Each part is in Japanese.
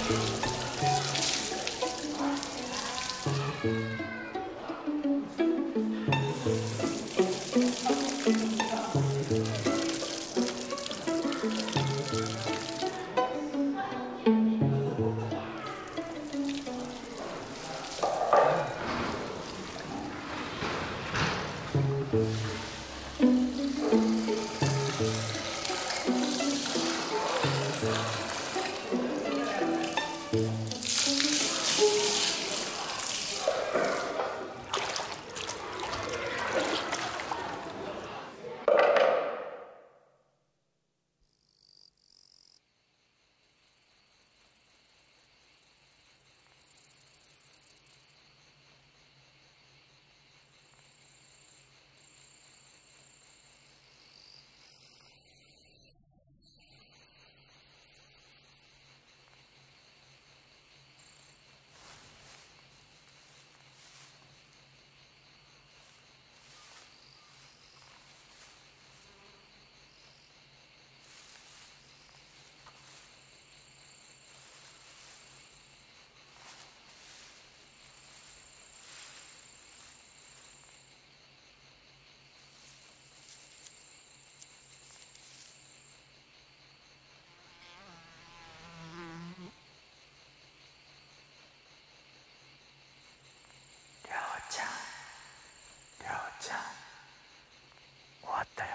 終わったよ。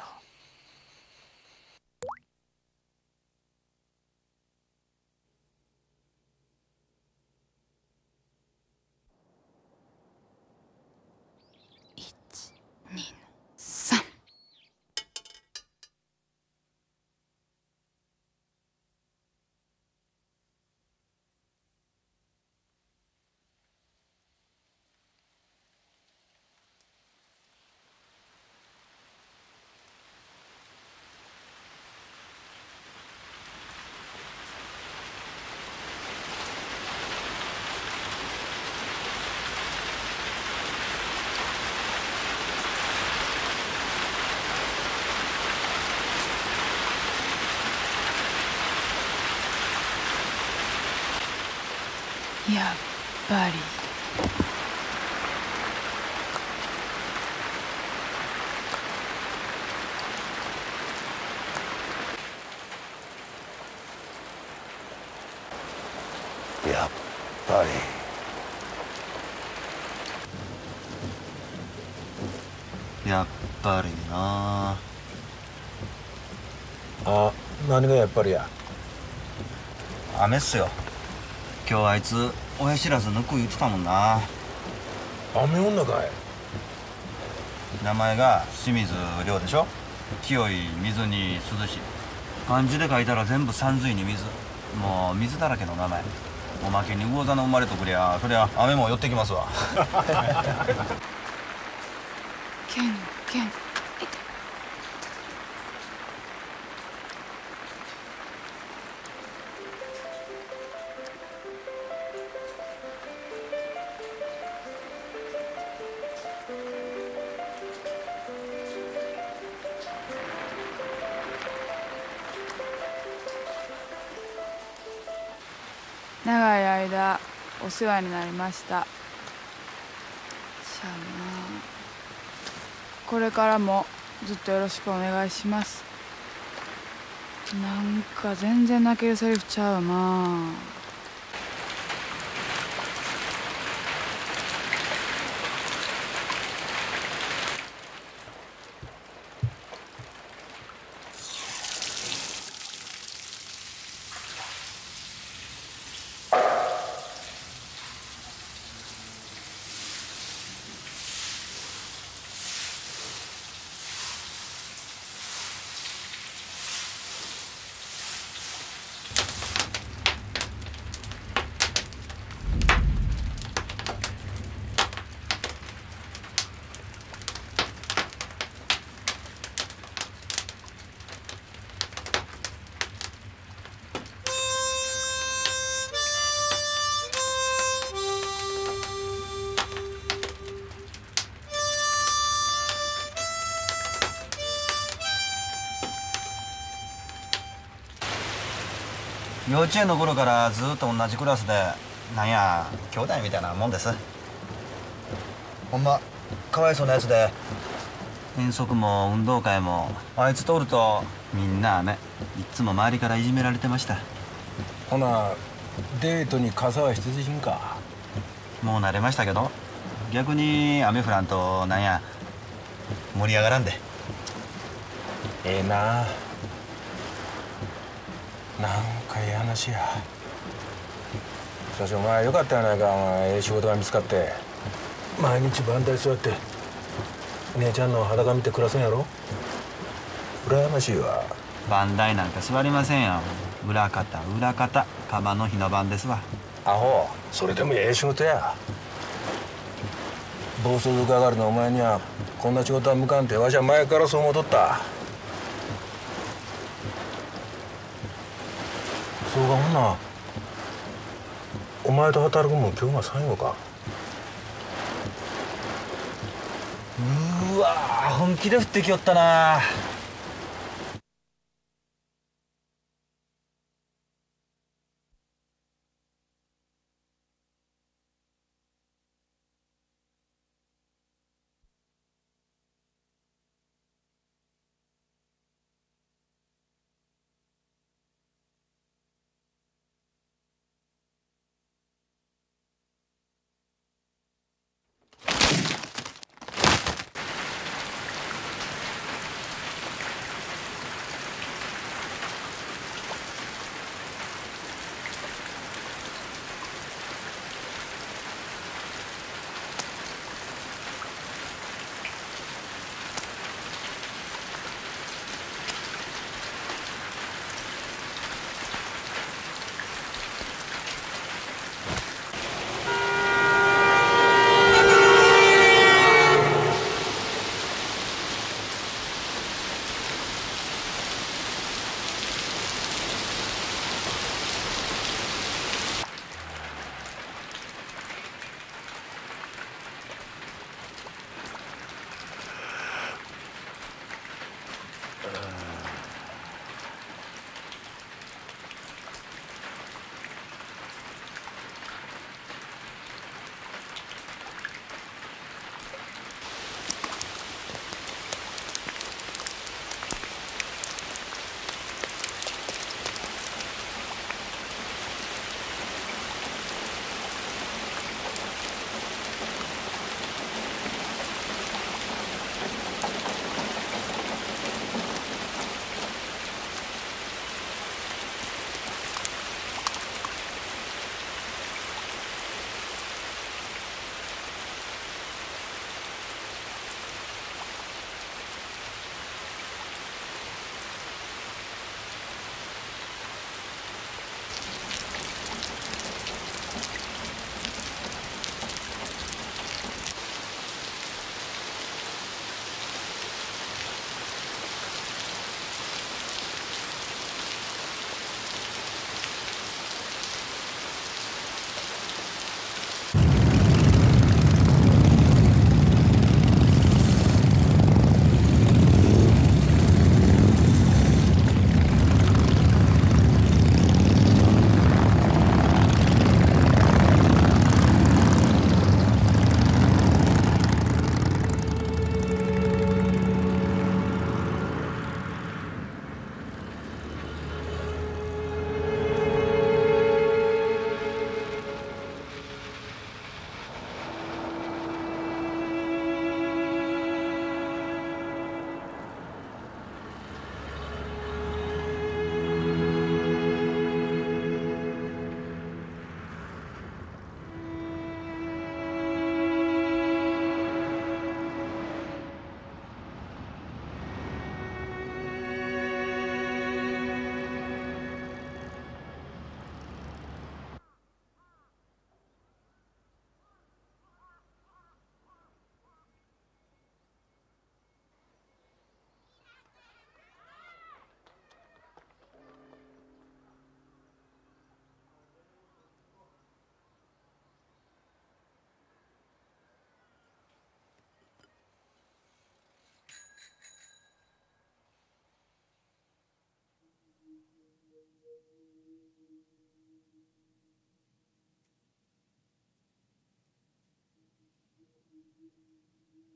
1、2、3。やっぱり。 やっぱり。 やっぱりなあ、何がやっぱりや。 雨っすよ。今日あいつ親知らず抜く言ってたもんな。 雨女かい。 名前が清水亮でしょ。清い水に涼しい。漢字で書いたら全部山水に水。もう水だらけの名前。おまけに魚座の生まれとくりゃそりゃ雨も寄ってきますわ。 ケンケン。長い間お世話になりました。しゃあな、これからもずっとよろしくお願いします。なんか全然泣けるセリフちゃうな。 幼稚園の頃からずっと同じクラスでなんや兄弟みたいなもんです。ほんまかわいそうなやつで、遠足も運動会もあいつとおるとみんなね、いっつも周りからいじめられてました。 ほなデートに傘は必需品か。 もう慣れましたけど、逆に雨降らんとなんや盛り上がらんで。 ええな。なんかええ話や。しかしお前よかったやないか。お前ええ仕事が見つかって毎日番台座って姉ちゃんの裸見て暮らすんやろ。羨ましいわ。 番台なんか座りませんよ。裏方裏方、カバの日の番ですわ。 アホ、それでもええ仕事や。暴走族上がりのお前にはこんな仕事は向かんてわしは前からそう思うとった。そうか、ほんなお前と働くも今日が最後か。 うわー、本気で降ってきよったな。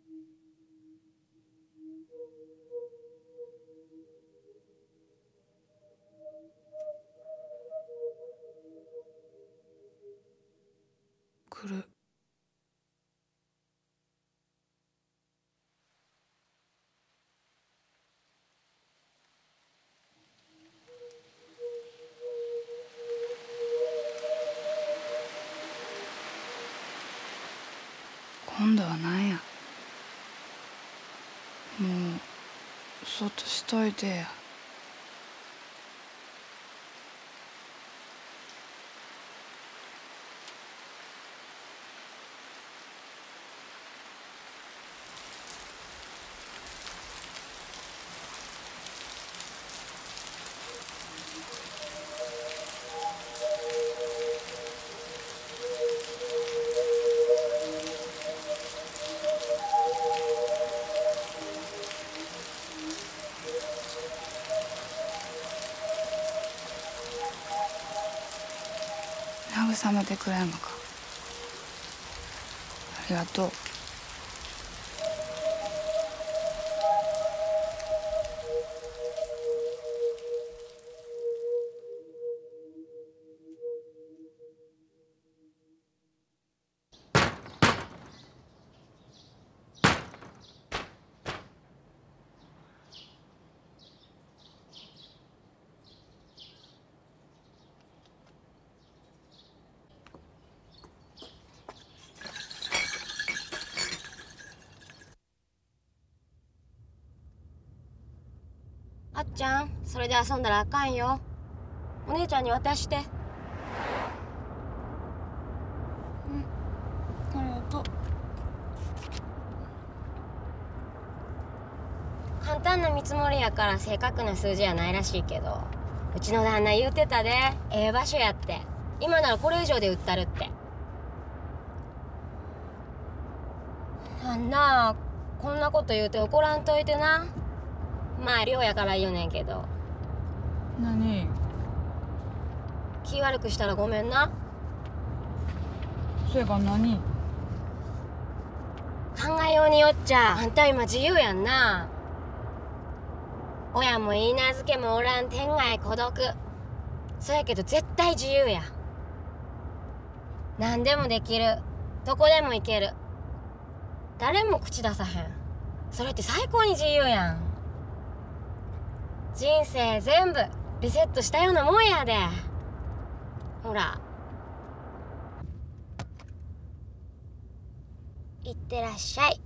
来る。今度は何や。もうそっとしといてや。慰めてくれんのか。ありがとう。 あっちゃん、それで遊んだらあかんよ。お姉ちゃんに渡して。 ありがとう。 簡単な見積もりやから正確な数字やないらしいけど、うちの旦那言うてたで、ええ場所やって。今ならこれ以上で売ったるって。旦那、こんなこと言うて怒らんといてな。まあ寮やから言うねんけど。 何？ 気悪くしたらごめんな。 それが何？ 考えようによっちゃあんた今自由やんな。親もいいなずけもおらん天涯孤独。そやけど絶対自由や。何でもできる。どこでも行ける。誰も口出さへん。それって最高に自由やん。人生全部リセットしたようなもんやで。ほら、いってらっしゃい。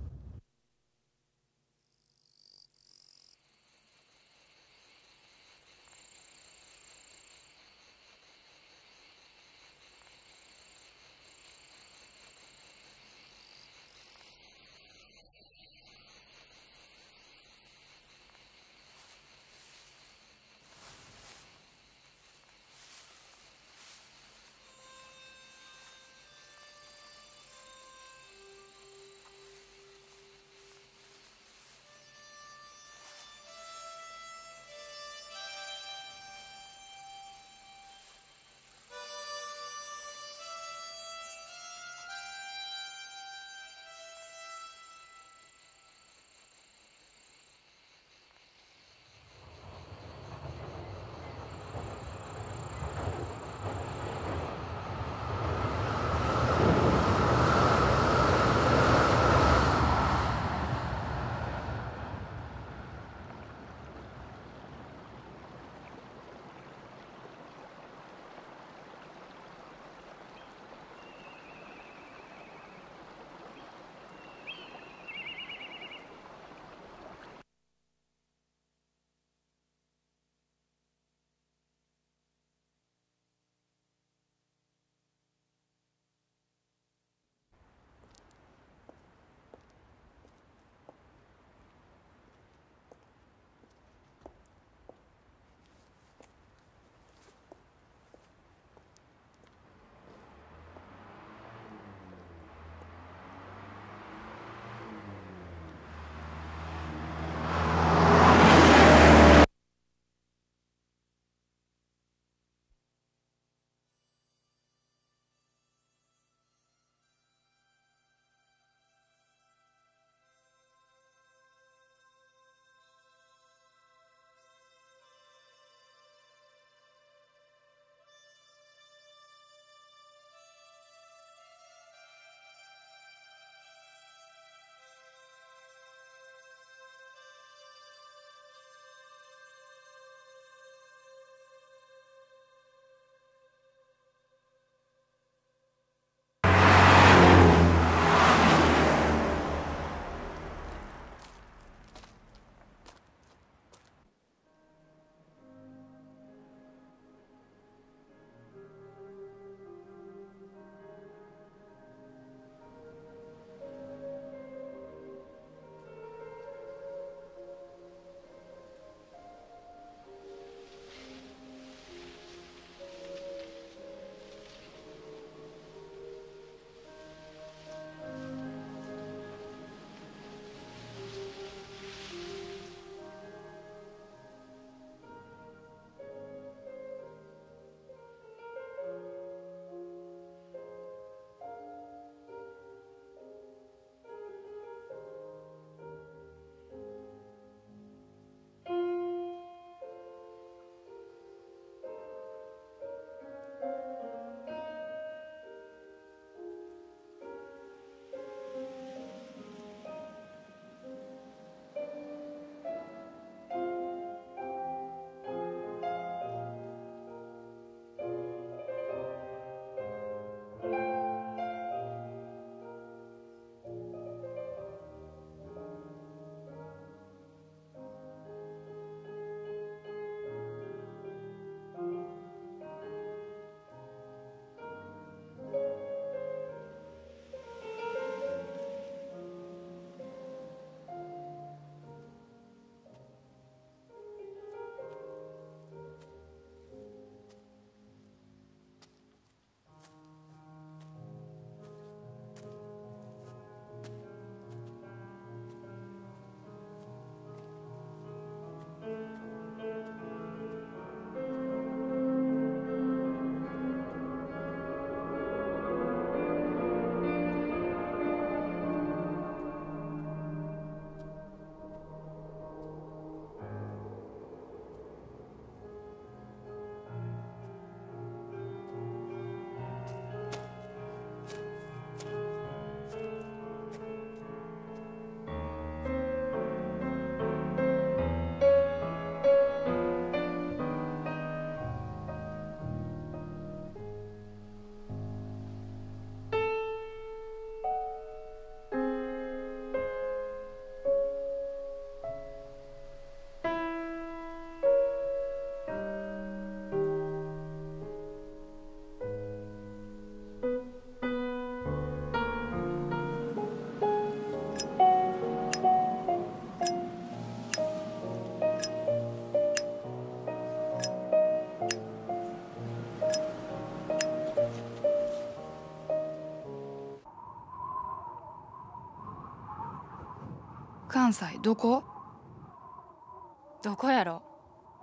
関西どこ？ どこやろ？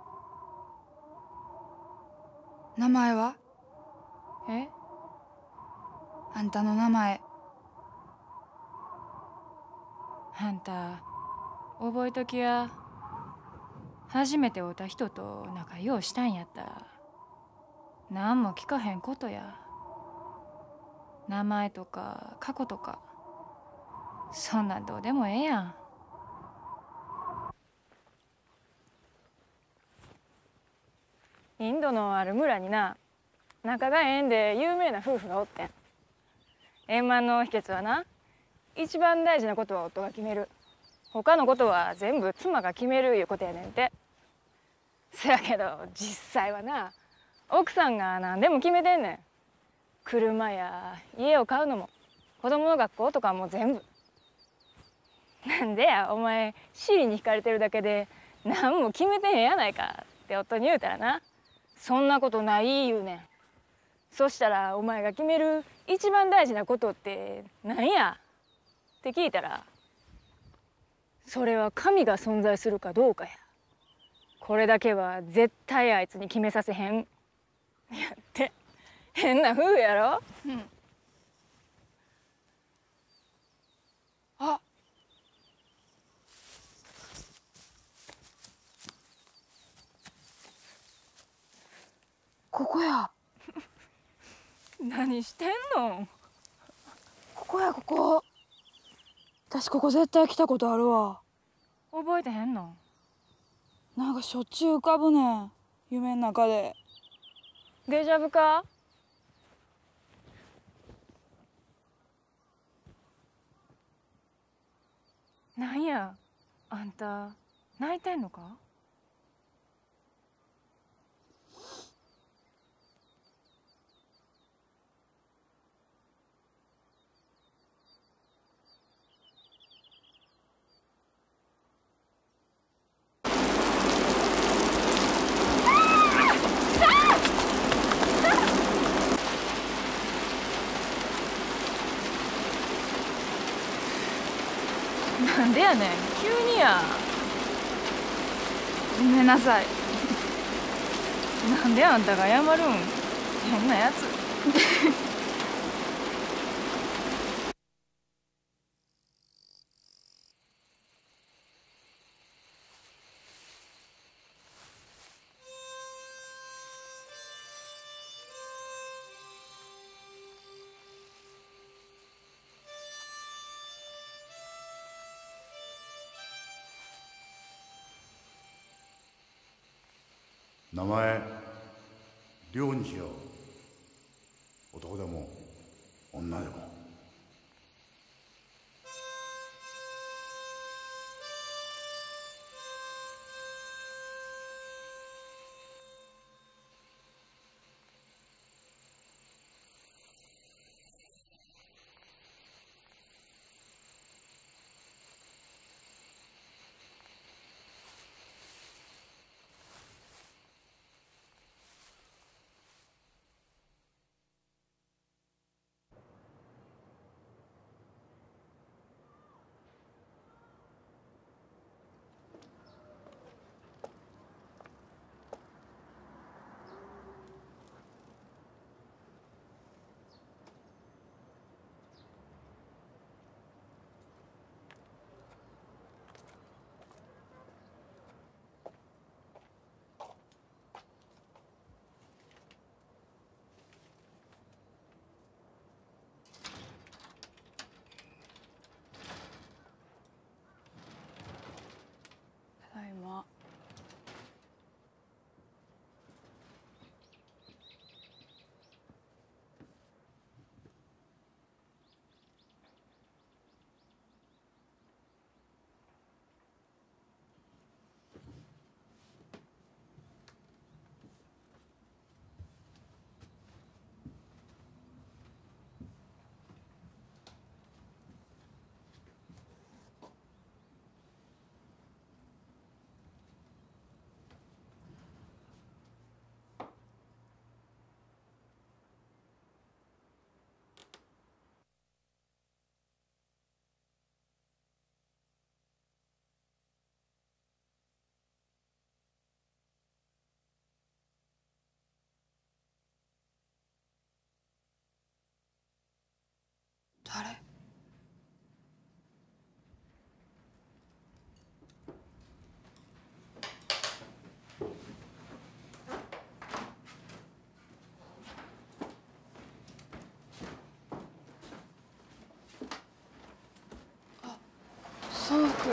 名前は？ え？ あんたの名前。 あんた覚えときや。初めて会うた人と仲ようしたんやったら何も聞かへんことや。名前とか過去とかそんなんどうでもええやん。インドのある村にな、仲がええんで有名な夫婦がおってん。円満の秘訣はな、一番大事なことは夫が決める。他のことは全部妻が決めるいうことやねんて。せやけど実際はな、奥さんが何でも決めてんねん。車や家を買うのも子供の学校とかも全部。なんでや、お前尻に惹かれてるだけで何も決めてへんやないかって夫に言うたらな、そんなことない言うねん。そしたらお前が決める一番大事なことって何やって聞いたら、それは神が存在するかどうかや。これだけは絶対あいつに決めさせへん。やって変な夫婦やろ。 うん。あ、ここや。 何してんの？ ここやここ。私ここ絶対来たことあるわ。 覚えてへんの？ なんかしょっちゅう浮かぶねん、夢の中で。 デジャブか？なんや、あんた泣いてんのか？なんでやねん、急にや。 ごめんなさい。 なんであんたが謝るん？変なやつ。 名前亮にしよう。男でも女でも。 誰？あ、その服。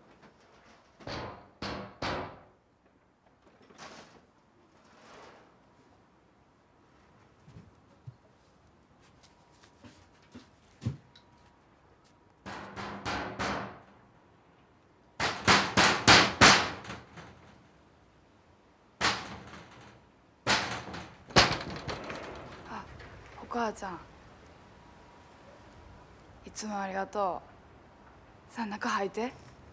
お母ちゃん、いつもありがとう。さあ中入って。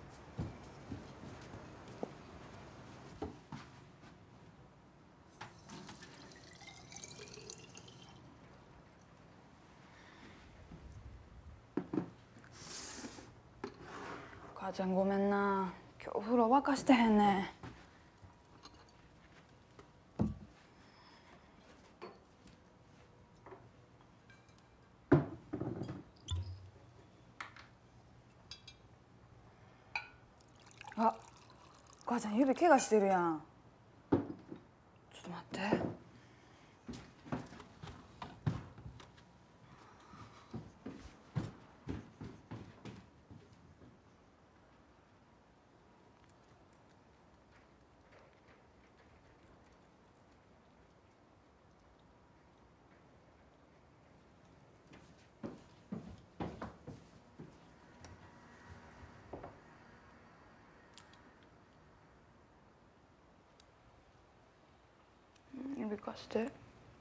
お母ちゃんごめんな、今日お風呂沸かしてへんねん。あ、お母ちゃん指怪我してるやん。ちょっと待って。指貸して。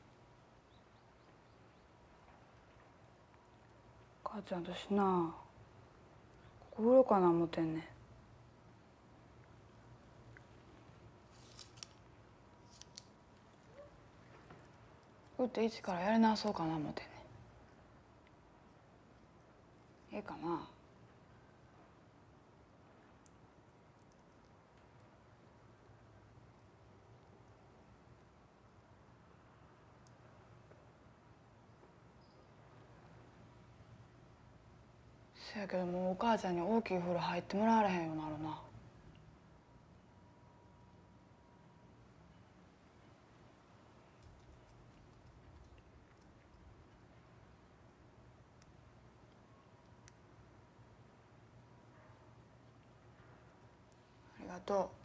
母ちゃん私な、ここ売ろうかな思ってんねん。売って一からやり直そうかな思ってんねん。ええかな。せやけどもうお母ちゃんに大きい風呂入ってもらわれへんようになるな。ありがとう。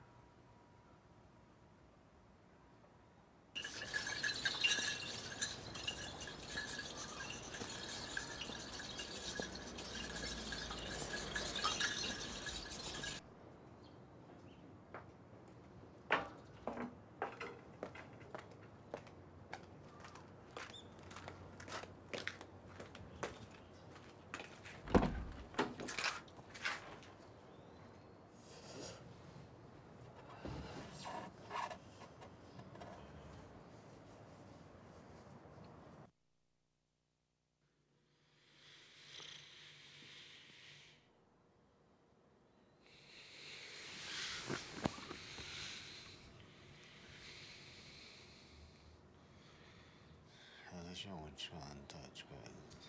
像我吃完的这个。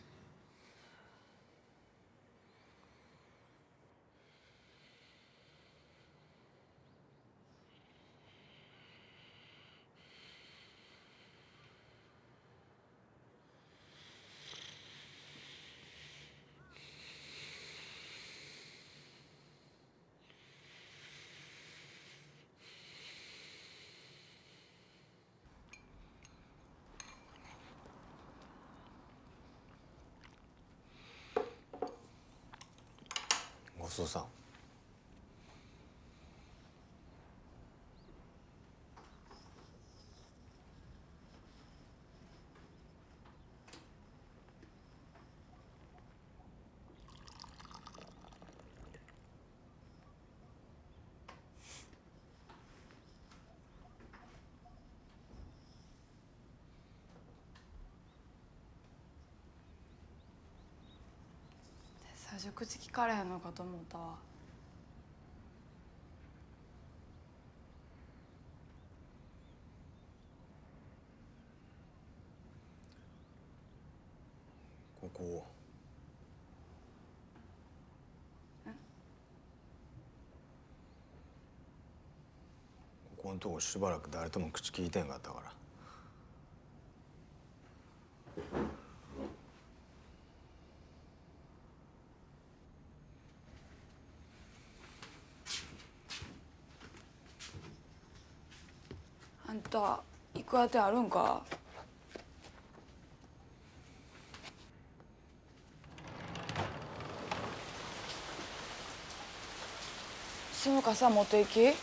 ごちそうさん。 最初口聞かれへんのかと思ったわ。 こここんとこしばらく誰とも口聞いてんかったから。 あんた行く当てあるんか？その傘持って行き？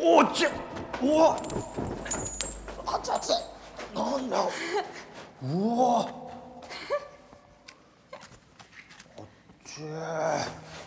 おっちゃうわ熱々なんだうわおっちゃ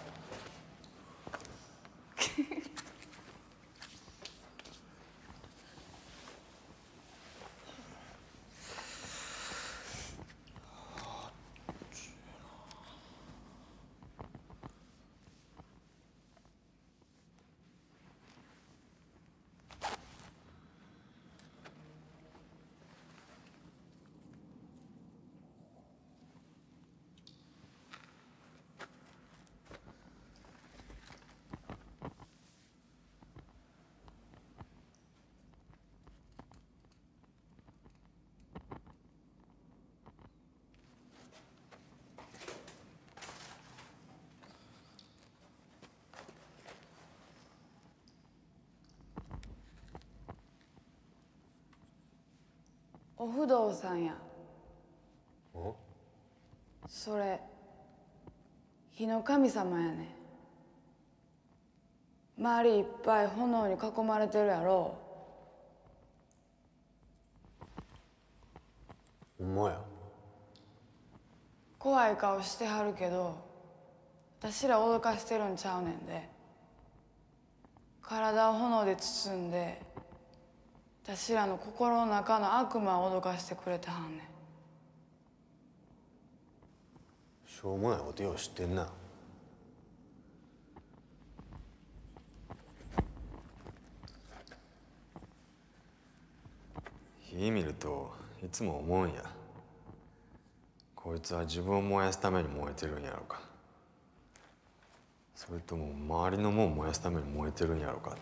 お不動産や。それ火の神様やね。周りいっぱい炎に囲まれてるやろ。 ほんまや。 怖い顔してはるけど、私ら脅かしてるんちゃうねんで。体を炎で包んで、私らの心の中の悪魔を脅かしてくれてはんねん。 しょうもないことよう知ってんな。火見るといつも思うんや。こいつは自分を燃やすために燃えてるんやろうか、それとも周りのもん燃やすために燃えてるんやろうかって。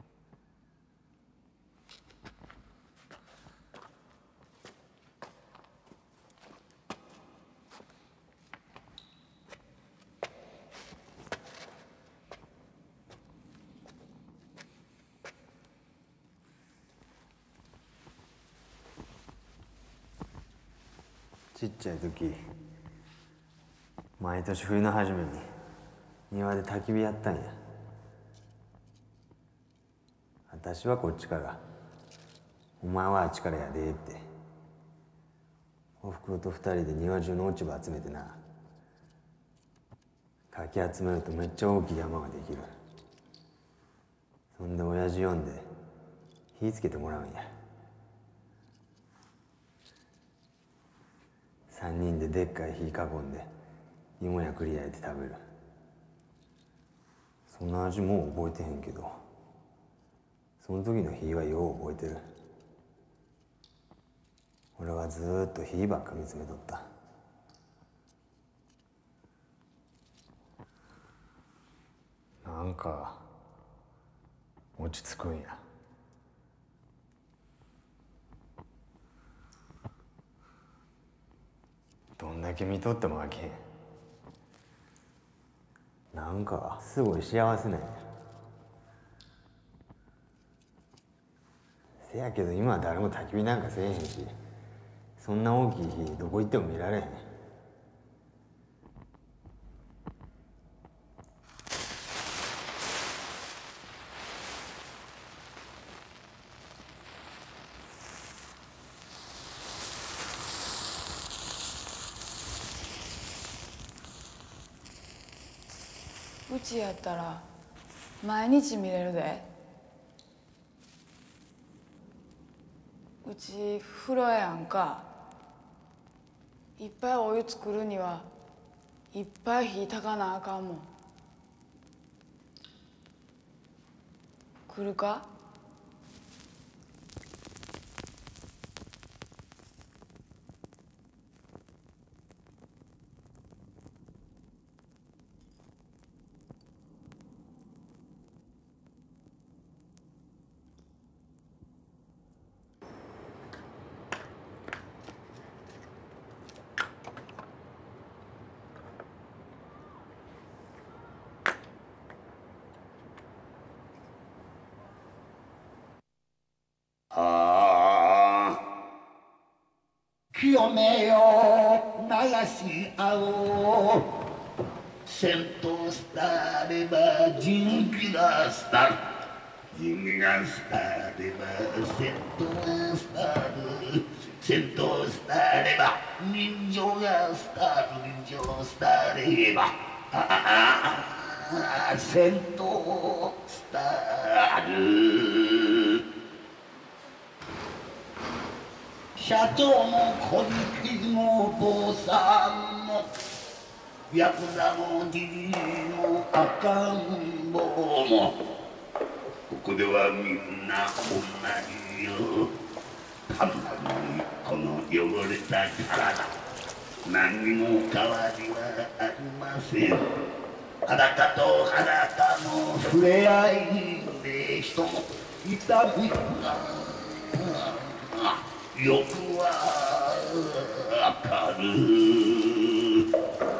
ちっちゃい時、毎年冬の初めに庭で焚き火やったんや。私はこっちからお前はあっちからやでって。おふくろと二人で庭中の落ち葉集めてな、かき集めるとめっちゃ大きい山ができる。そんで親父呼んで火つけてもらうんや。3人ででっかい火囲んで芋や栗焼いて食べる。そんな味もう覚えてへんけど、その時の火はよう覚えてる。俺はずーっと火ばっか見つめとった。なんか落ち着くんや。どんだけ見とっても飽きへん。なんかすごい幸せなんや。せやけど今は誰も焚き火なんかせえへんし、そんな大きい火どこ行っても見られへん。 うちやったら毎日見れるで。うち風呂やんか。いっぱいお湯作るにはいっぱい火たかなあかんもん。来るか？ 清めよ流し合おう、戦闘スターれば人気がスター、 人が廃れば戦闘が廃る、戦闘廃れば人情が廃る、人情廃れば戦闘廃る。社長も小力もお父さんもヤクザもじじいも赤ん坊もここではみんな同じよ。単なるこの汚れた体、何にも変わりはありません。裸と裸の触れ合いで人も痛みがよくわかる。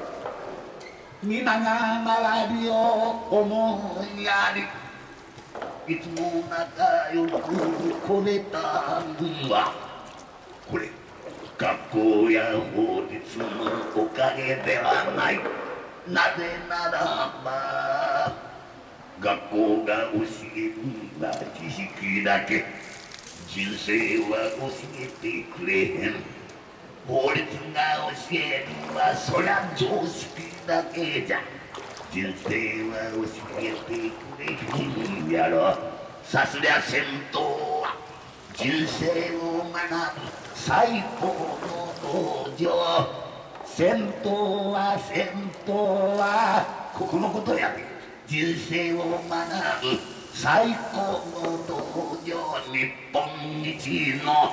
皆が周りを思いやり、いつも仲良くこれたんはこれ学校や法律のおかげではない。なぜならば学校が教えるのは知識だけ、人生は教えてくれへん。法律が教えるのはそりゃ常識だけじゃ、人生は教えてくれへんやろ。さすりゃ戦闘は人生を学ぶ最高の道場。戦闘はここのことやで。人生を学ぶ最高の道場、日本一の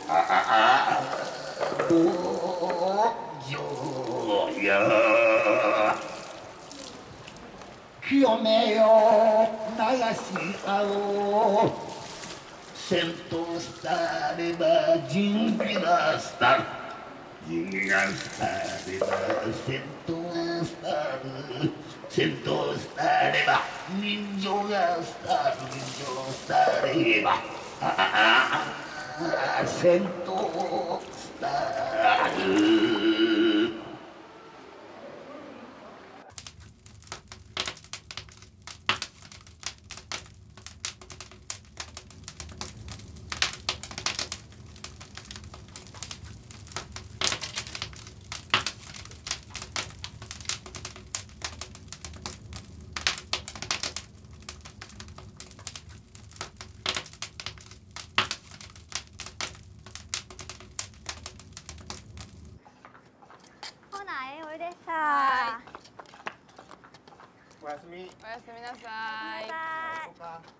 道場や。清めよ流し合おう、戦闘したれば人気が廃る、人が廃れば戦闘が廃る、戦闘廃れば人情が廃る、人情廃れば戦闘廃る。 おやすみ。 おやすみなさい。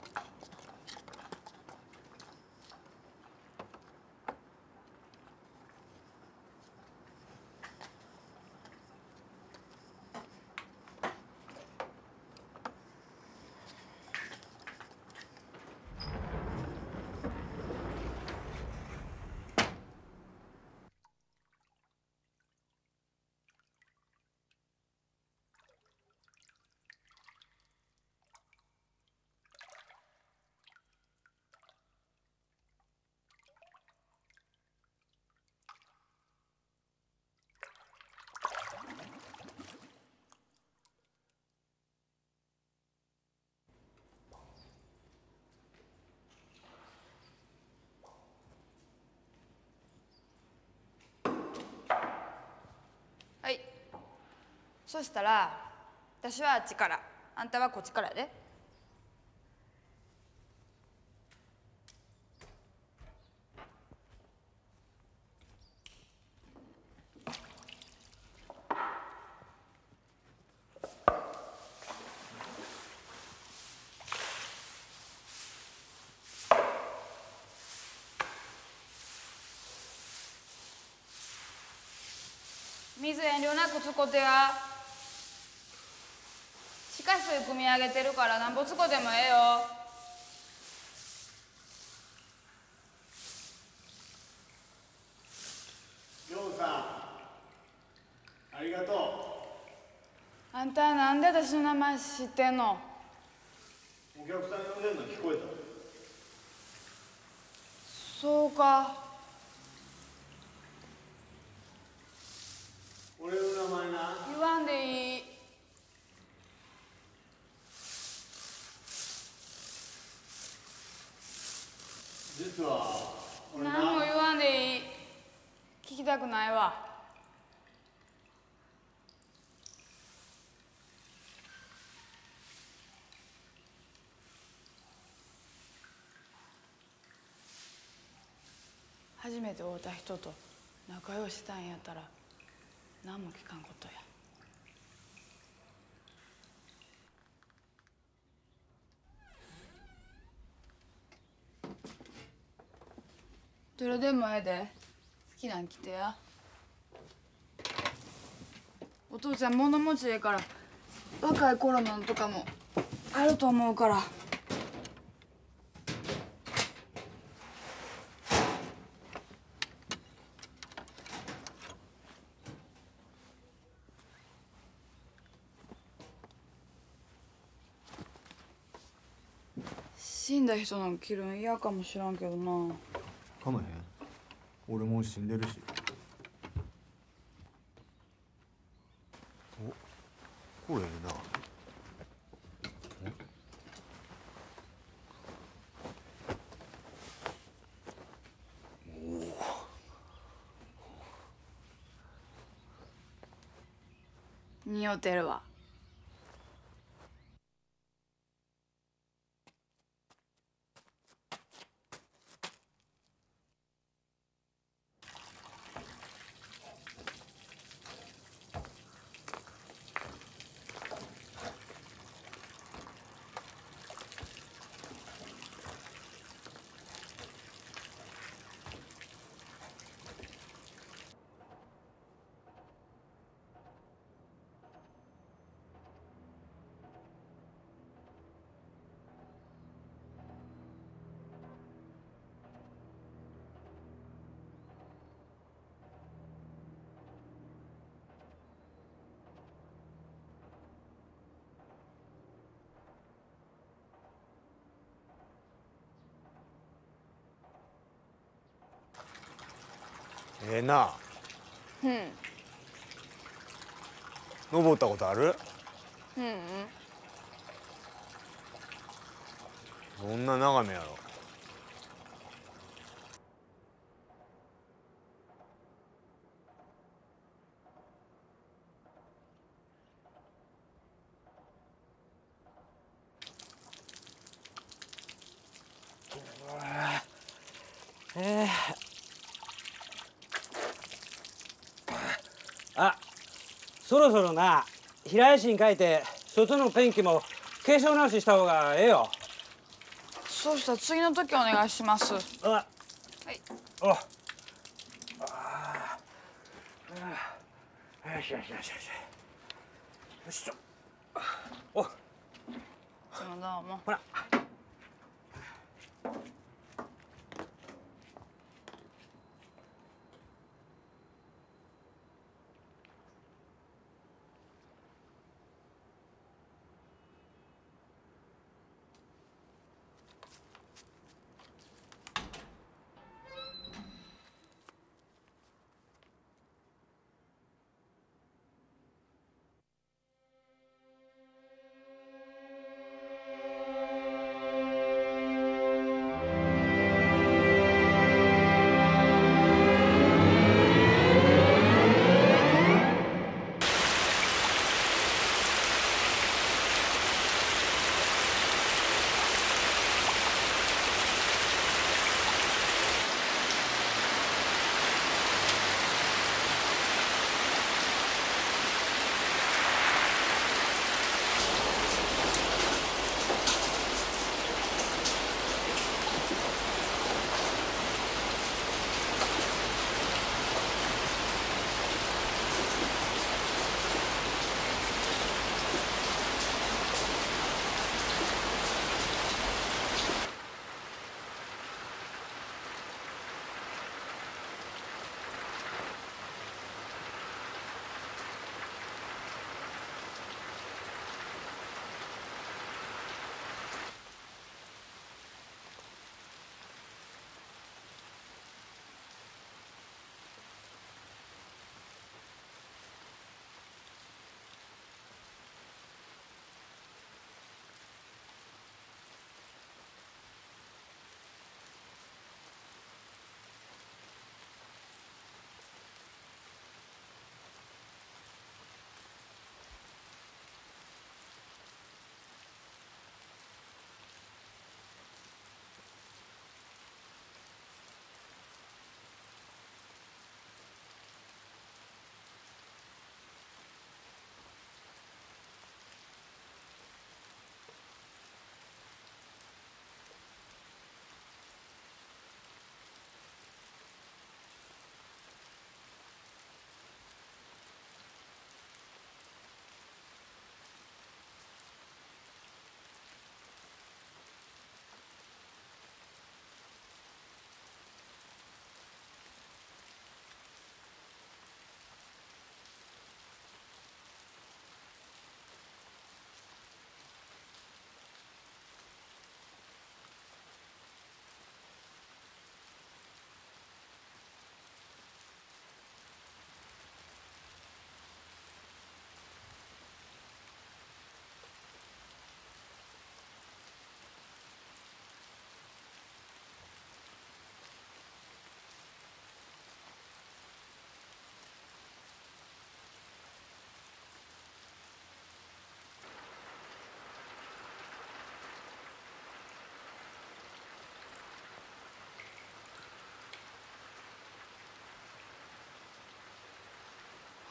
はい、そしたら私はあっちから、あんたはこっちからやで。水遠慮なく使ってや。地下水汲み上げてるからなんぼ使ってもええよ。 りょうさん、ありがとう。 あんたなんで私の名前知ってんの？ お客さん呼んでんの聞こえた。 そうか。 俺の名前な。 言わんでいい。 実は俺な。 何も言わんでいい。聞きたくないわ。初めて会うた人と仲良ししたんやったら何も聞かんことや。どれでもええで。好きなん来てや。お父ちゃん物持ちええから若い頃のんとかもあると思うから。死んだ人の着るん嫌かもしらんけどな。 かまへん。俺もう死んでるし。お、これええな。 似合うてるわ。 ええな。 うん。 登ったことある？ うんうん。 どんな眺めやろ。 あ、そろそろな平井市に書いて外のペンキも化粧直しした方がええよ。 そうしたら次の時お願いします。 あ、 はい。 お、よしよしよしよしよしと。お、 いつもどうも。 ほら。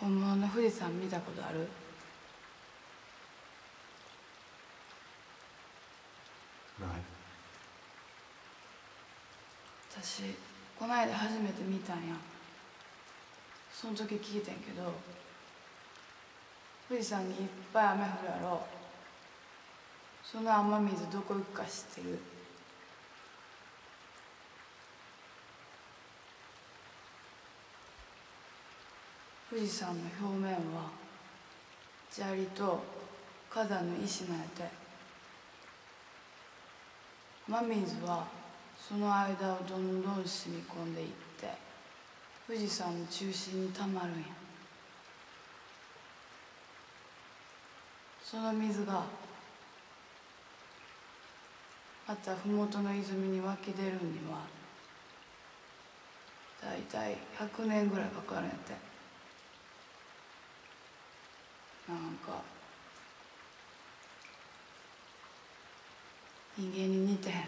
本物の富士山見たことある？ ない。 私こないだ初めて見たんや。その時聞いてんけど、富士山にいっぱい雨降るやろ。その雨水どこ行くか知ってる？富士山の表面は砂利と火山の石なんやて。雨水はその間をどんどん染み込んでいって富士山の中心にたまるんや。その水がまた麓の泉に湧き出るにはだいたい100年ぐらいかかるんやて。なんか人間に似てへん。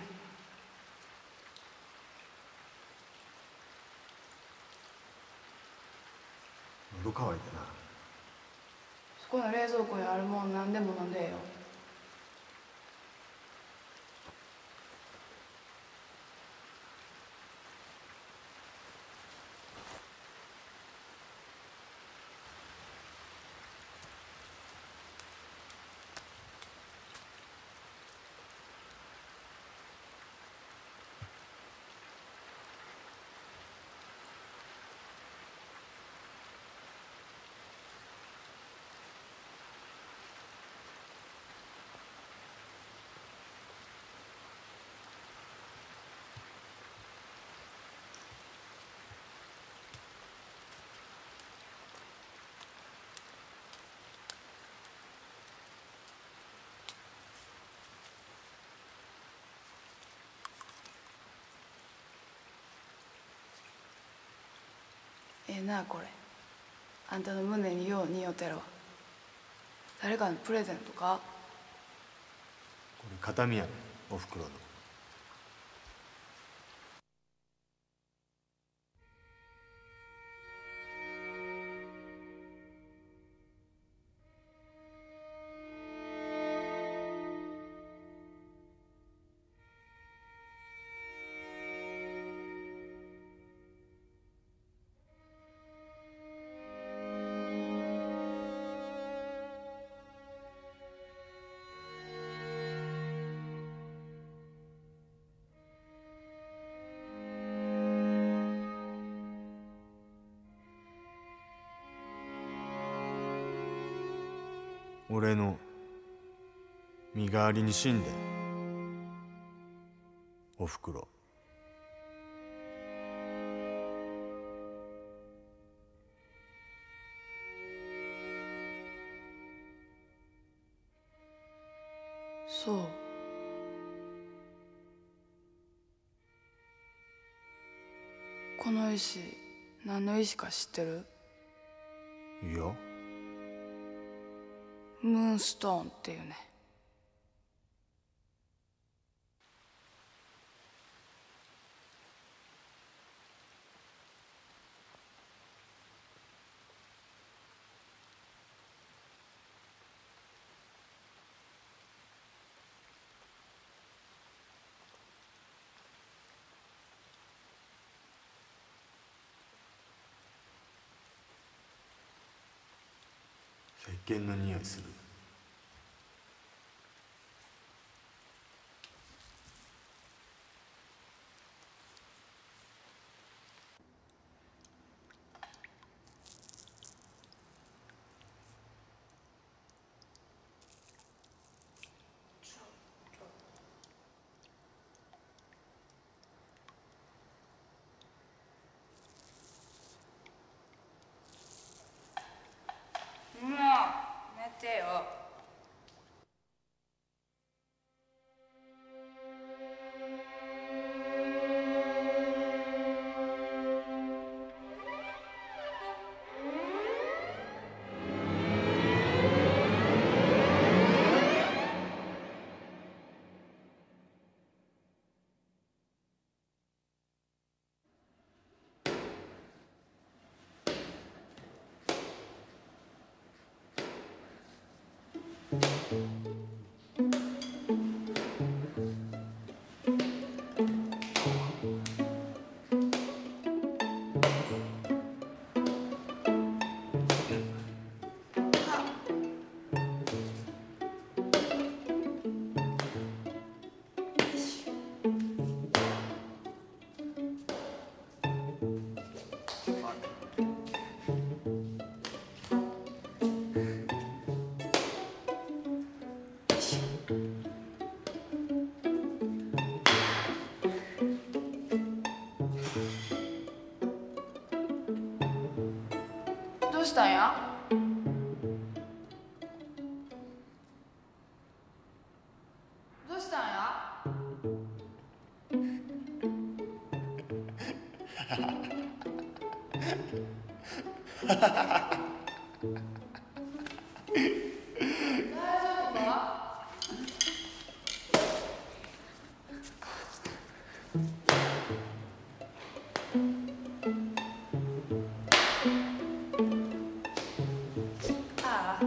喉乾いてな。 そこの冷蔵庫にあるもん何でも飲んでええよ。ええなこれ。あんたの胸によう似合うてるわ。誰かのプレゼントか？ これ形見やねん、おふくろの。俺の身代わりに死んでん、おふくろ。 そう。この石何の石か知ってる？ いや。 ムーンストーンっていうね。 石鹸の匂いする。 もう寝てよ。 したんや？どうしたんや？大丈夫か？ああ。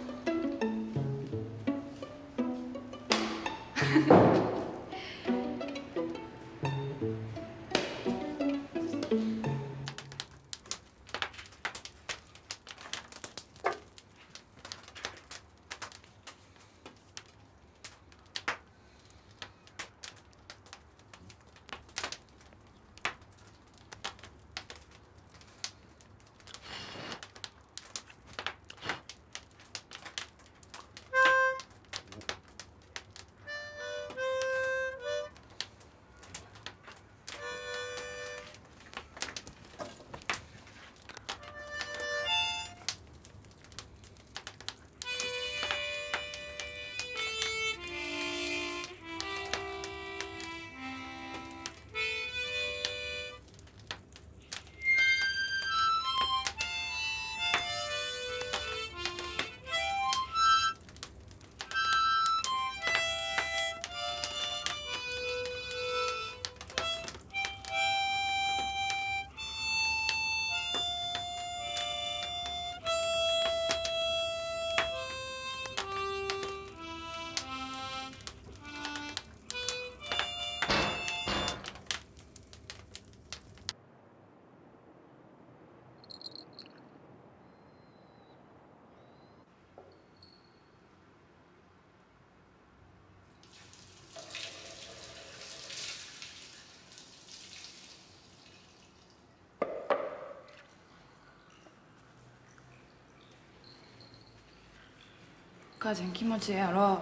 お母ちゃん気持ちええやろ。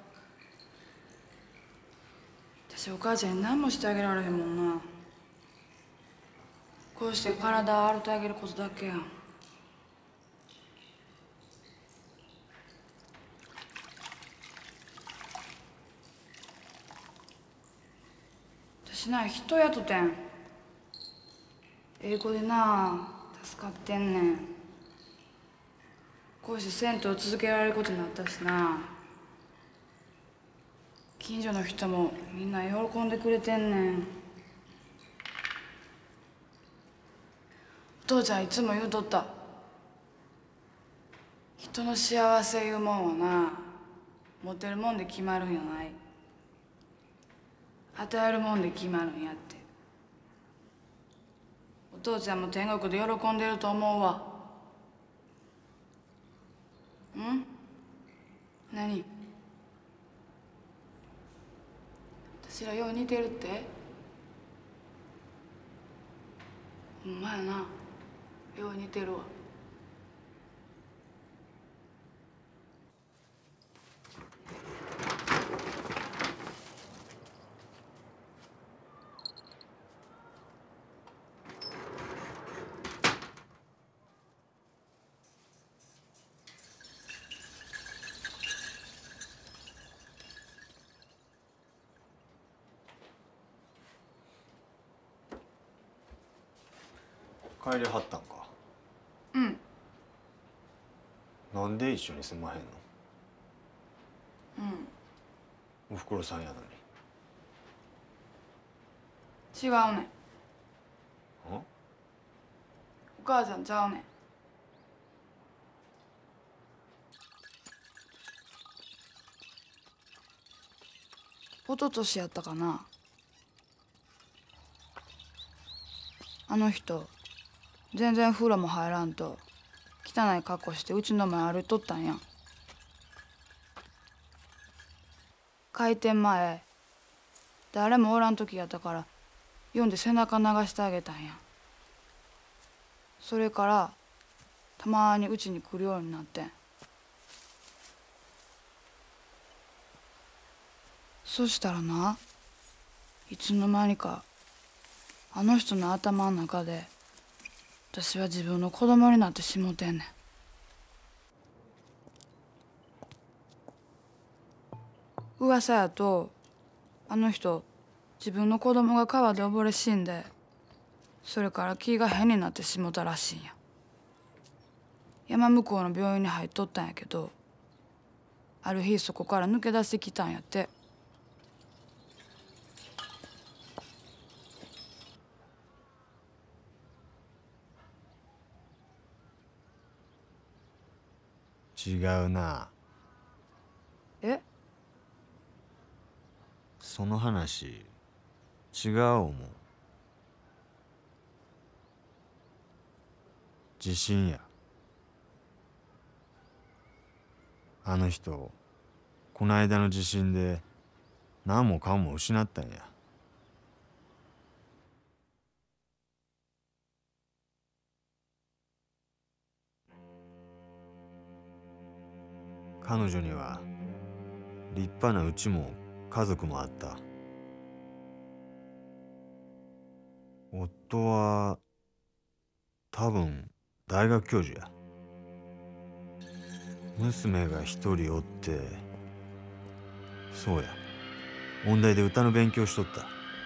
私お母ちゃんに何もしてあげられへんもんな。こうして体洗ってあげることだけやん。私な人雇てん。英語でな助かってんねん。こうして銭湯を続けられることになったしな。近所の人もみんな喜んでくれてんねん。お父ちゃんいつも言うとった。人の幸せいうもんはな、持てるもんで決まるんやない。与えるもんで決まるんやって。お父ちゃんも天国で喜んでると思うわ。ん？何？私らよう似てるって？ほんまやな。よう似てるわ。 帰りはったんか。 うん。 なんで一緒に住まへんの？ うん。 おふくろさんやのに。 違うねん。 ん？ お母ちゃんちゃうねん。一昨年やったかな。あの人全然風呂も入らんと汚い格好してうちの前歩いとったんや。開店前誰もおらん時やったから読んで背中流してあげたんや。それからたまにうちに来るようになってん。そしたらないつの間にかあの人の頭の中で私は自分の子供になってしもてんねん。噂やとあの人自分の子供が川で溺れ死んで、それから気が変になってしもたらしいんや。山向こうの病院に入っとったんやけど、ある日そこから抜け出してきたんやって。 違うな。 え？ その話違う思う。地震や。あの人この間の地震で何もかも失ったんや。彼女には立派な家も家族もあった。夫は多分大学教授や。娘が一人おって、そうや、音大で歌の勉強しとった。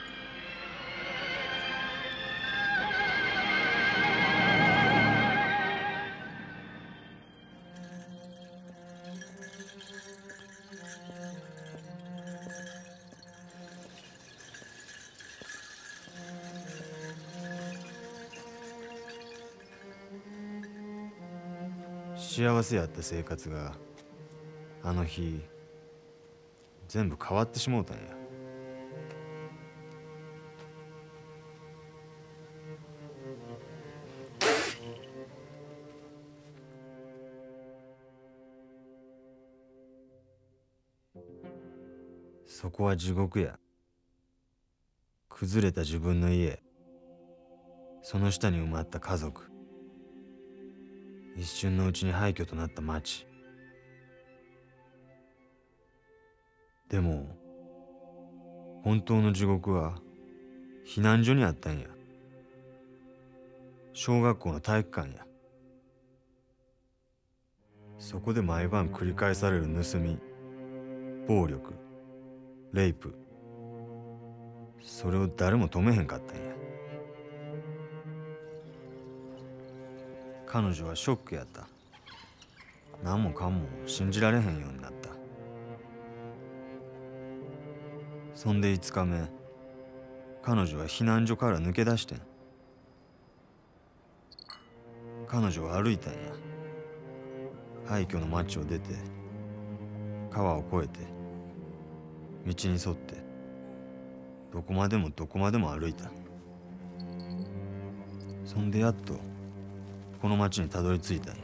幸せやった生活があの日全部変わってしもうたんや。そこは地獄や。崩れた自分の家、その下に埋まった家族、一瞬のうちに廃墟となった町。でも本当の地獄は避難所にあったんや。小学校の体育館や。そこで毎晩繰り返される盗み、暴力、レイプ、それを誰も止めへんかったんや。彼女はショックやった。何もかも信じられへんようになった。そんで5日目、彼女は避難所から抜け出してん。彼女は歩いたんや。廃墟の町を出て、川を越えて、道に沿って、どこまでもどこまでも歩いた。そんでやっとこの町にたどり着いたんや。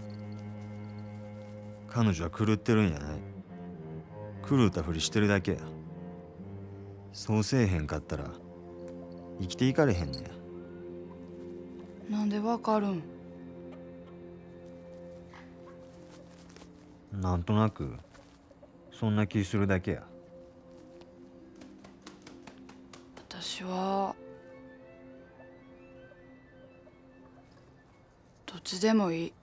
彼女は狂ってるんやない。狂うたふりしてるだけや。そうせえへんかったら生きていかれへんねや。 なんでわかるん？ なんとなくそんな気するだけや。 私はどっちでもいい。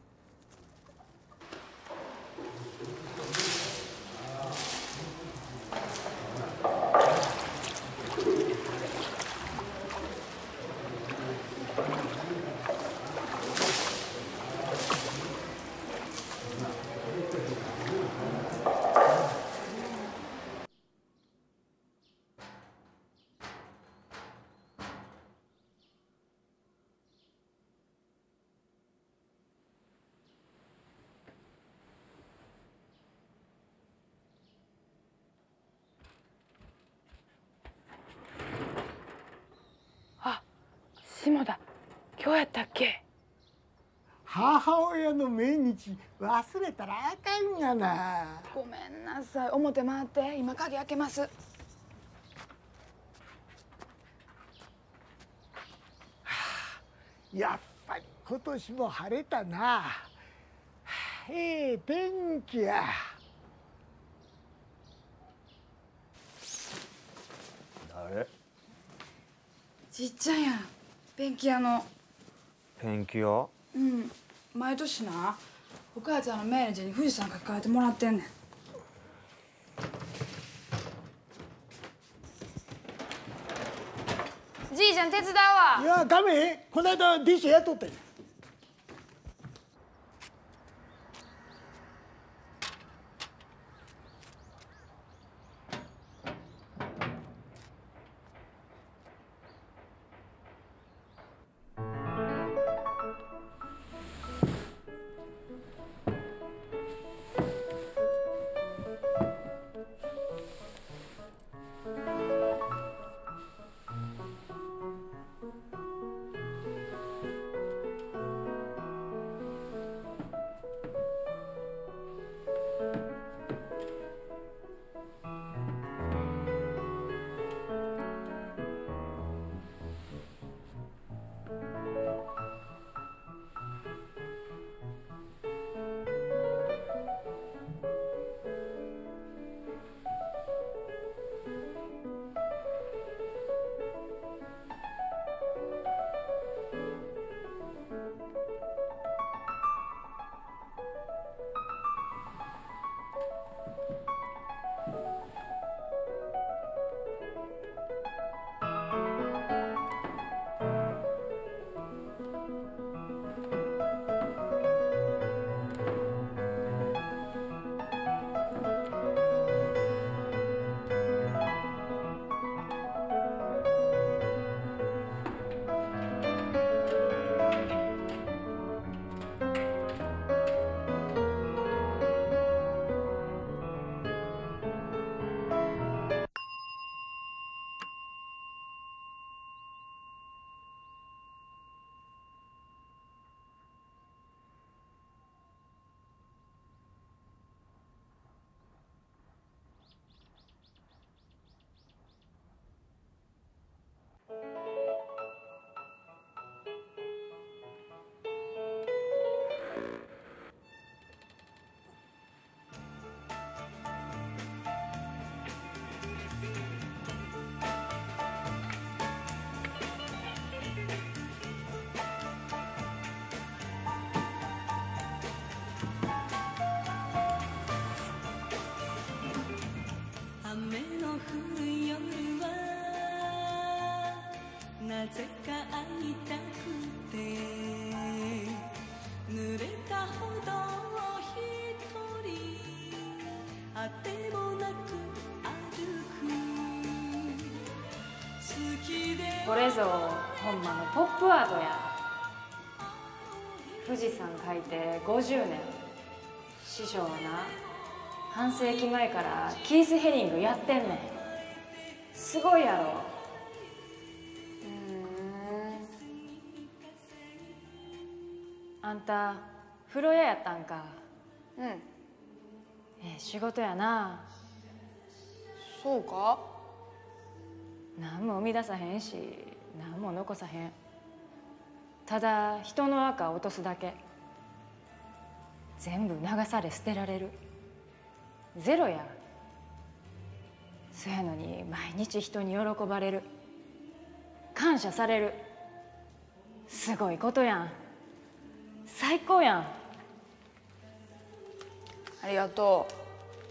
下田、今日やったっけ？ 母親の命日忘れたらあかんがな。 ごめんなさい。表回って、今鍵開けます。 やっぱり今年も晴れたな。ええ天気や。 誰？ じっちゃんやん、ペンキ屋の。 ペンキ屋？ うん、毎年なお母ちゃんの命日に富士山書き換えてもらってんねん。じいちゃん手伝うわ。 いや、かめへん。この間ディッシュやっとったんや。 なぜか会いたくて濡れた歩道を一人あてもなく歩く好きでこれぞほんまのポップアートや。富士山描いて50年。師匠はな半世紀前からキース・ヘリングやってんねん。すごいやろ。あんた風呂屋やったんか。 うん。 仕事やな。 そうか。 何も生み出さへんし何も残さへん。ただ人の赤落とすだけ。全部流され捨てられる。ゼロや。そやのに毎日人に喜ばれる。感謝される。すごいことやん。最高やん。 ありがとう。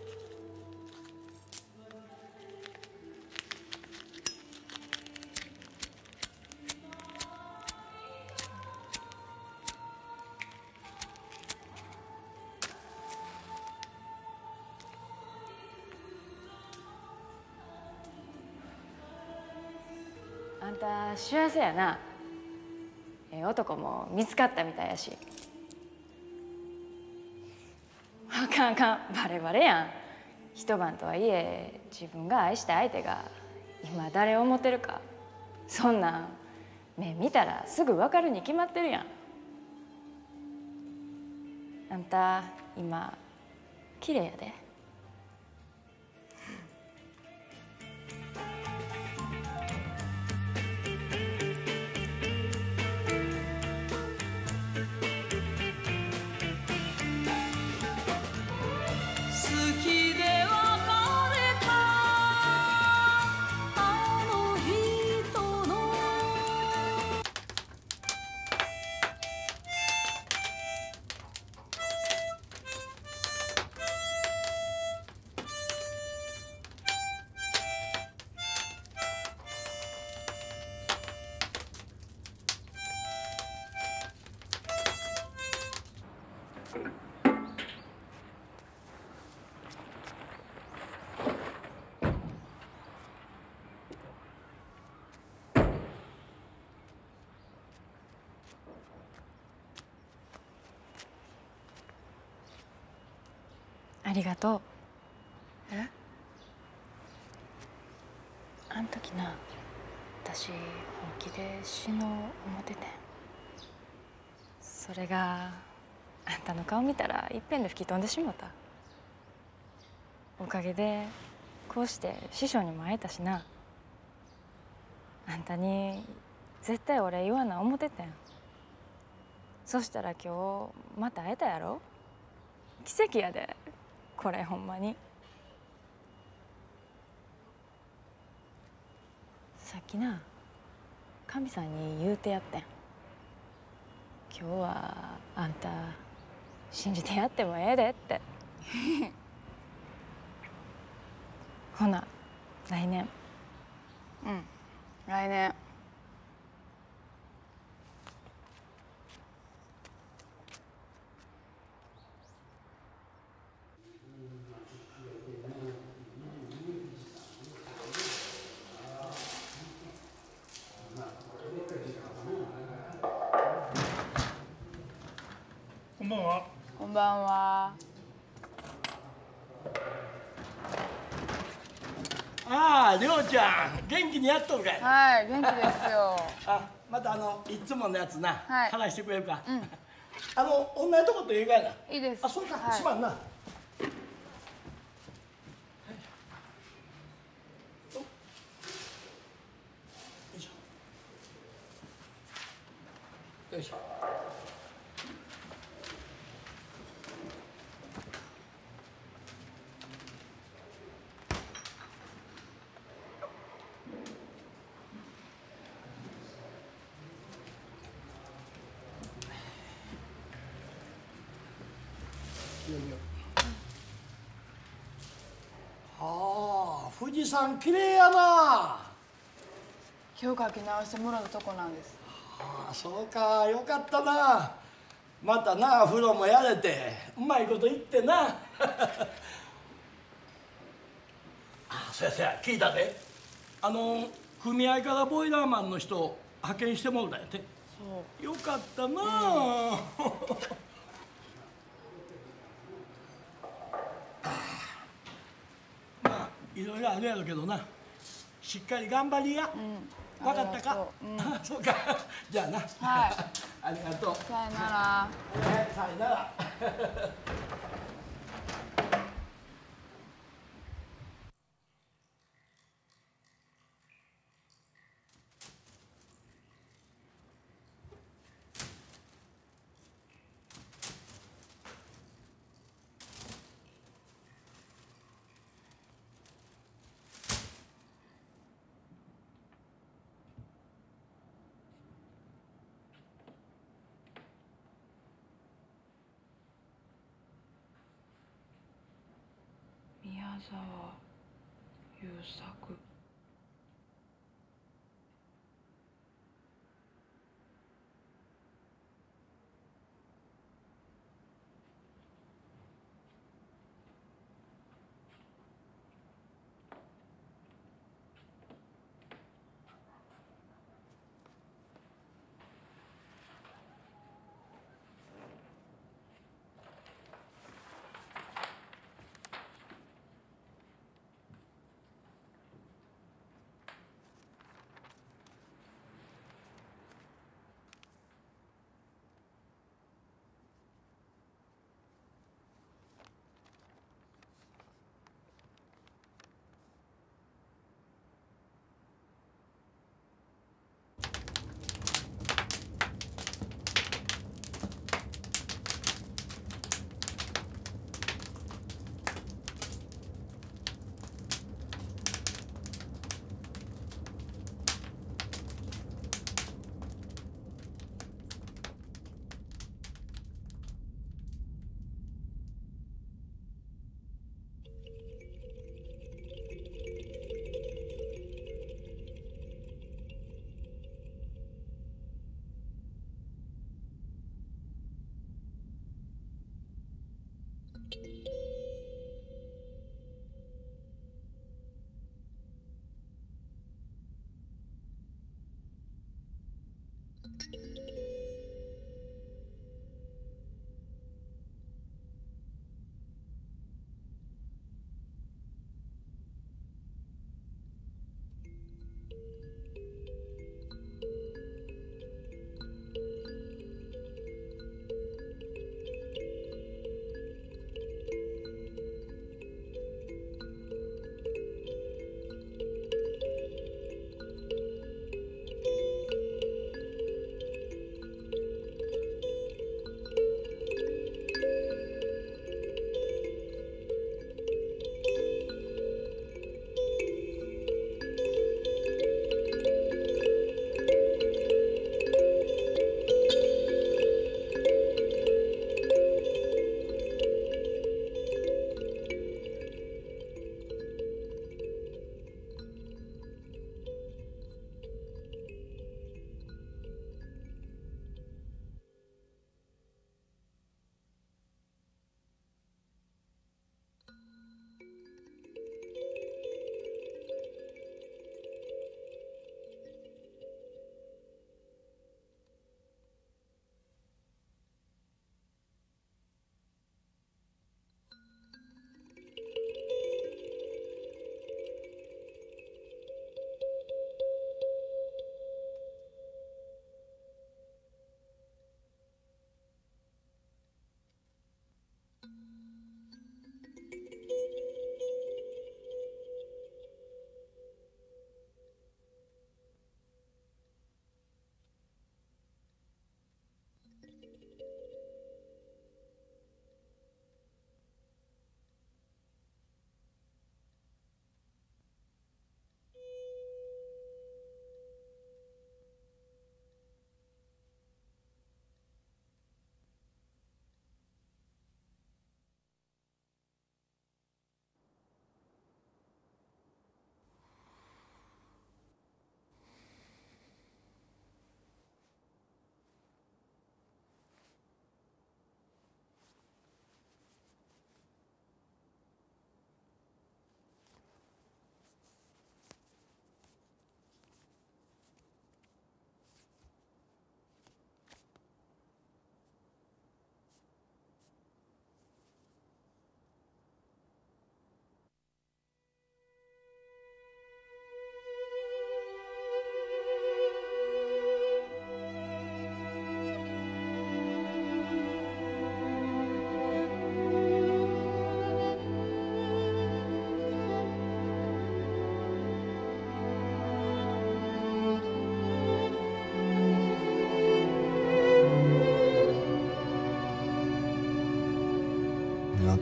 あんた幸せやな。男も見つかったみたいやし。あかんあかん、バレバレやん。一晩とはいえ自分が愛した相手が今誰を思ってるか、そんなん目見たらすぐ分かるに決まってるやん。あんた今綺麗やで。 ありがとう。 え？ あん時な、私本気で死のう思っててん。それがあんたの顔見たらいっぺんで吹き飛んでしもた。おかげでこうして師匠にも会えたしな。あんたに絶対お礼言わな思っててん。そしたら今日また会えたやろ。奇跡やでこれほんまに。さっきな神さんに言うてやってん。今日はあんた信じてやってもええでって。ほな来年。 うん、来年。 こんばんは。 こんばんは。 ああ、りょうちゃん、元気にやっとるかい。 はい、元気ですよ。 あ、またいつものやつな、 はい話してくれるか。 うん、 同じとこと言うかいな。 いいです。 あ、そうか、 はい、 すまんな。よいしょ。ああ、富士山綺麗やな。 今日書き直してもらったとこなんです。 ああ、そうか、よかったな。またな、風呂もやれてうまいこと言ってな。あ、そうやそうや、聞いたで。組合からボイラーマンの人派遣してもらったんやて。 そう。 よかったなあ。まあいろいろあるやろうけどな、しっかり頑張りや。分かったか。そうか。じゃあな。 はい。 ありがとう。 さよなら。 さよなら。 宮沢優作。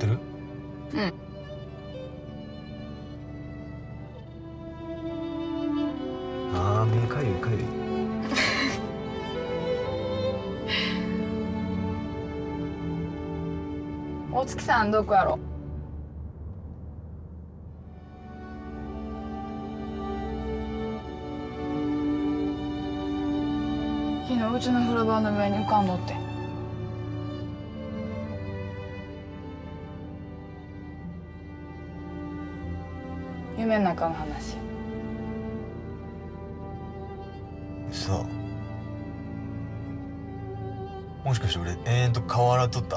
ってる？ うん。 ああ、目かゆいかゆい。 大月さんどこやろ？昨日うちの風呂場の上に浮かんどって。夢の中の話。 嘘。もしかして俺延々と顔洗っとった？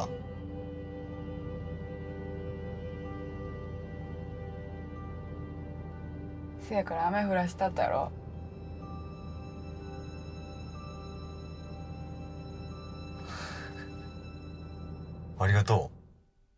せやから雨降らしたったやろ。 ありがとう。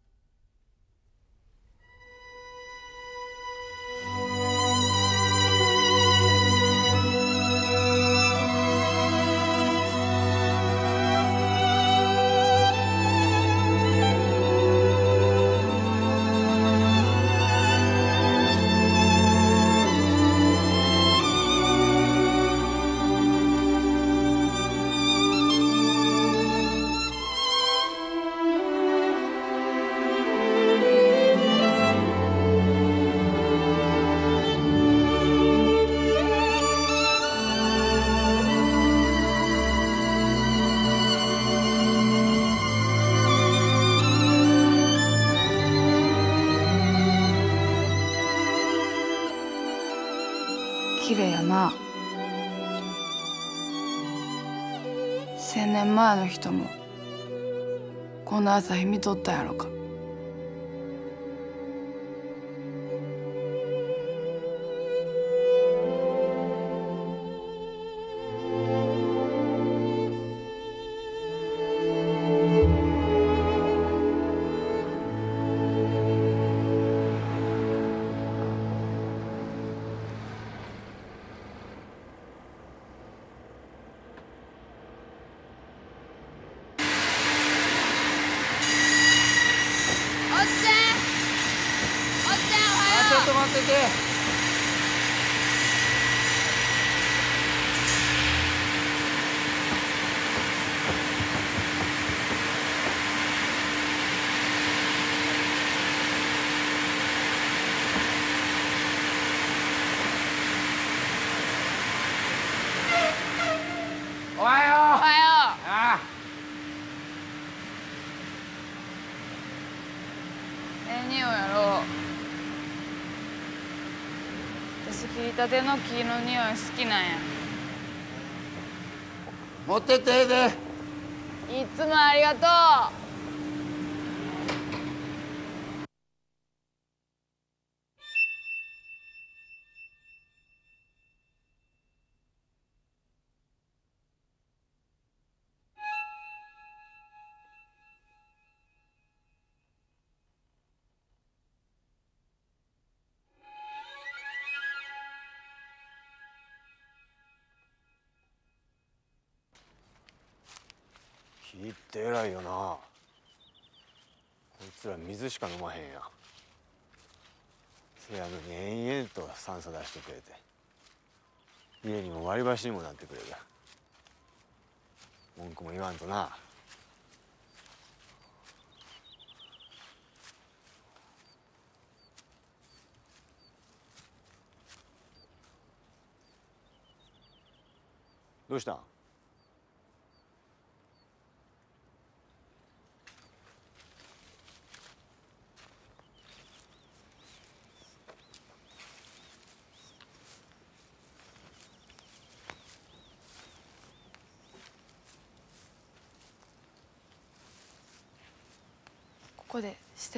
綺麗やな。1000年前の人もこの朝日見とったやろか。 ちょっと待ってて。おはよう。おはよう。ああ。 ええ匂いやろ。私切りたての木の匂い好きなんや。 持ってってええで。 いつもありがとう。 木って偉いよな。こいつら水しか飲まへんや。せやのに延々と酸素出してくれて、家にも割り箸にもなってくれる。文句も言わんとな。どうしたん？ ここでして。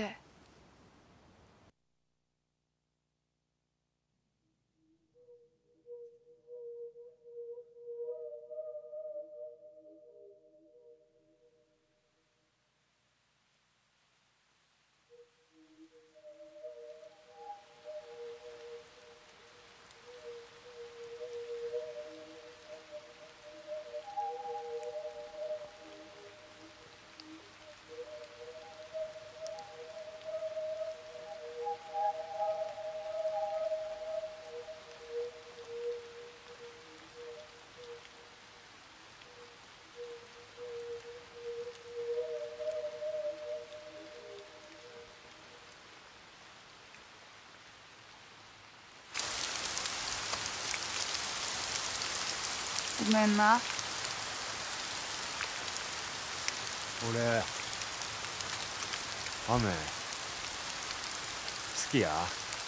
ごめんな。 俺雨好きや。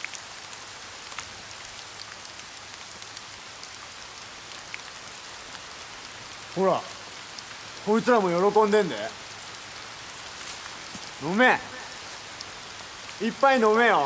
ほらこいつらも喜んでんで。飲め、いっぱい飲めよ。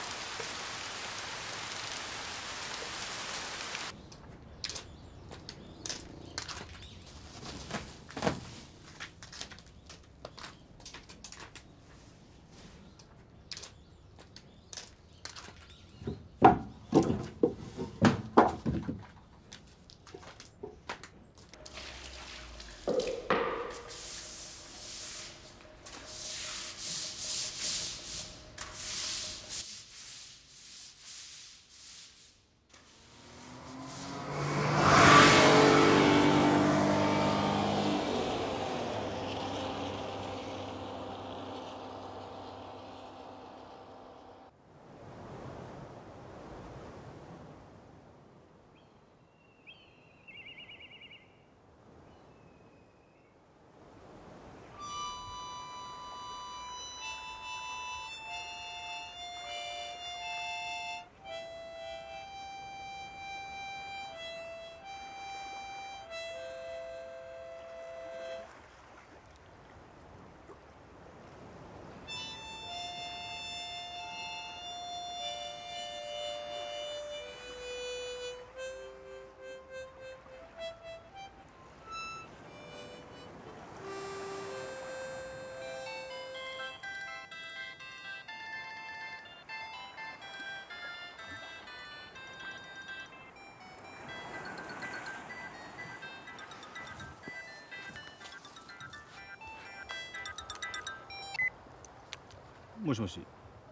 もしもし。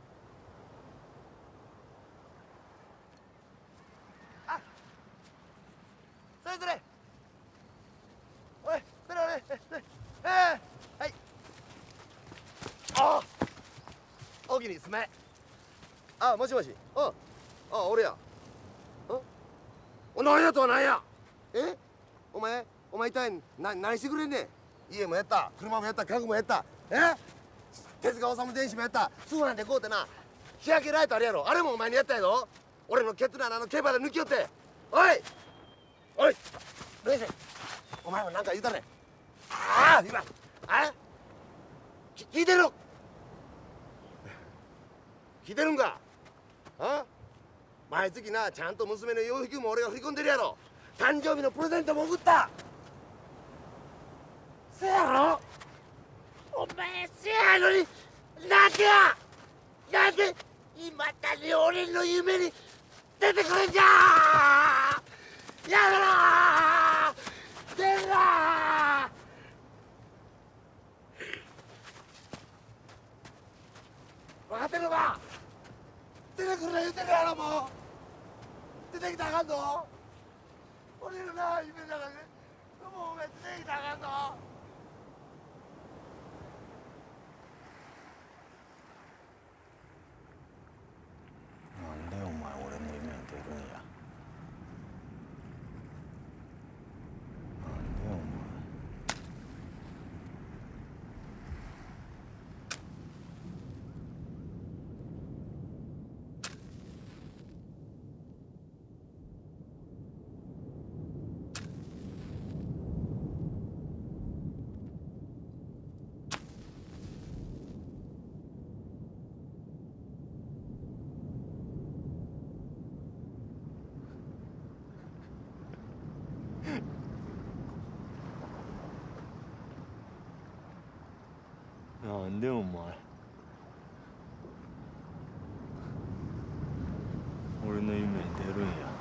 あ、それそれ。おい、それおい、はい。あ、おおきにすめ。あ、もしもし。俺や。なんやとはなんや。お前一体何してくれんねん。家もやった、車もやった、家具もやった。手塚治虫電子もやった。通販でこうてな、日焼けライトあれやろ。あれもお前にやったやろ。俺のケツの穴の毛羽で抜きよって。おいルイス、お前も何か言うたね。今聞いてるんか。毎月な、ちゃんと娘の養育も俺が振り込んでるやろ。誕生日のプレゼントも送った。せやろ。お前せやのになんで今だに俺の夢に出てくるんじゃ。やめろー、出るなー。分かってるのか。出てくるな言うてるやろ。もう出てきたらあかんぞ。俺のな夢の中でもうお前出てきたらあかんぞ。 なんでお前俺の夢に出るんや。なんでお前。なんでお前俺の夢に出るんや。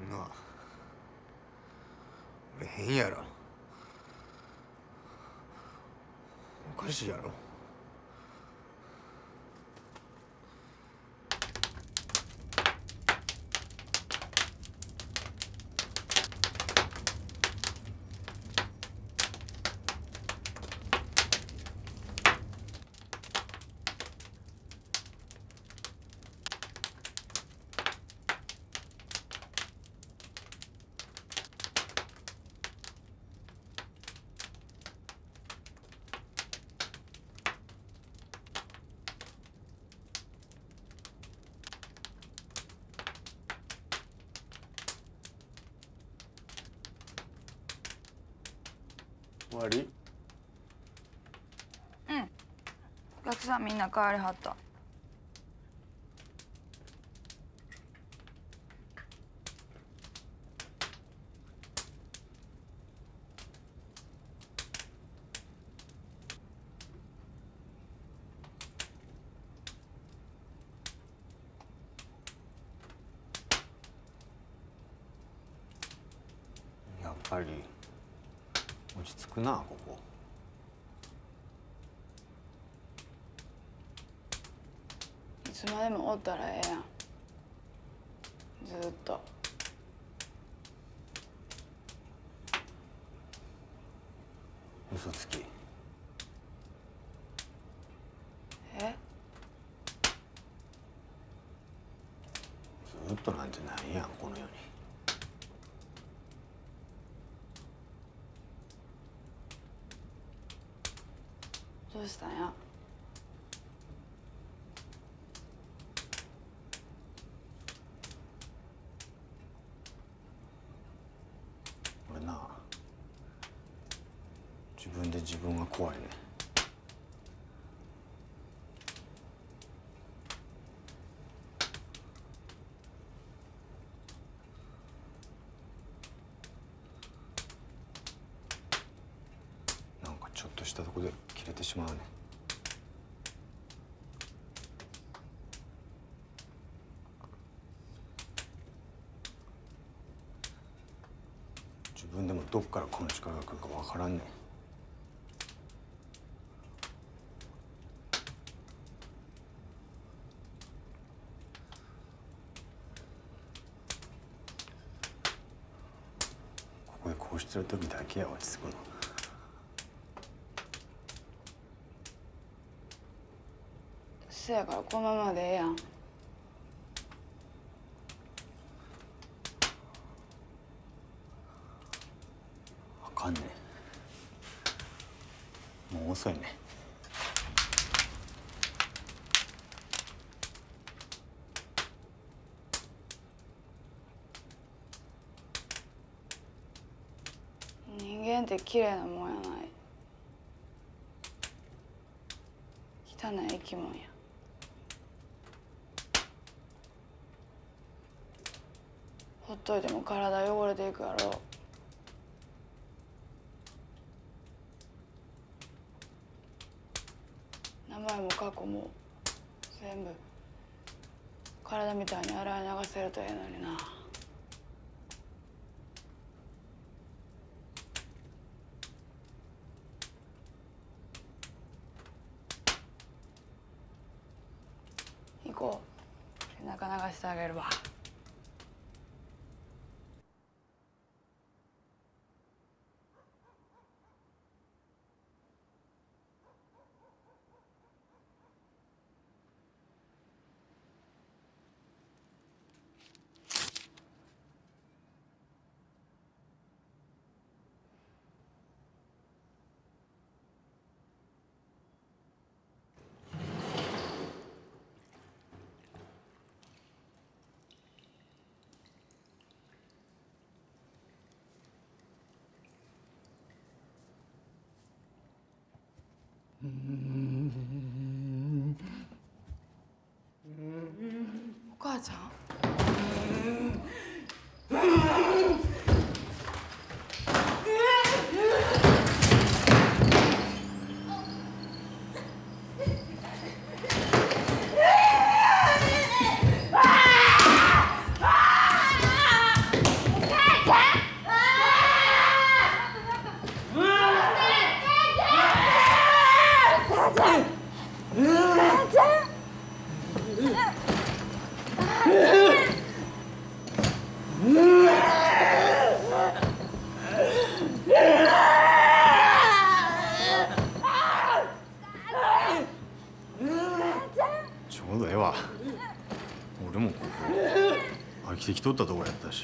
なあ、俺変やろ。おかしいやろ。 終わり？ うん。お客さんみんな帰りはった。 やっぱり落ち着くな、ここ。 いつまでもおったらええやん。ずっと。 嘘つき。 え？ ずっとなんてないやん、この世に。 どうしたんや？ 俺な、自分で自分が怖いね。なんかちょっとしたとこで切れてしまうね。自分でもどっからこの力が来るかわからんねん。ここでこうしてる時だけや落ち着くの。 せやからこのままでええやん。 あかんねん。もう遅いね。 人間って綺麗なもんやない。汚い生き物や。ほっといても体汚れていくやろ。名前も過去も全部体みたいに洗い流せるとええのにな。行こう。背中流してあげるわ。お母ちゃん？ 来とったとこやったし。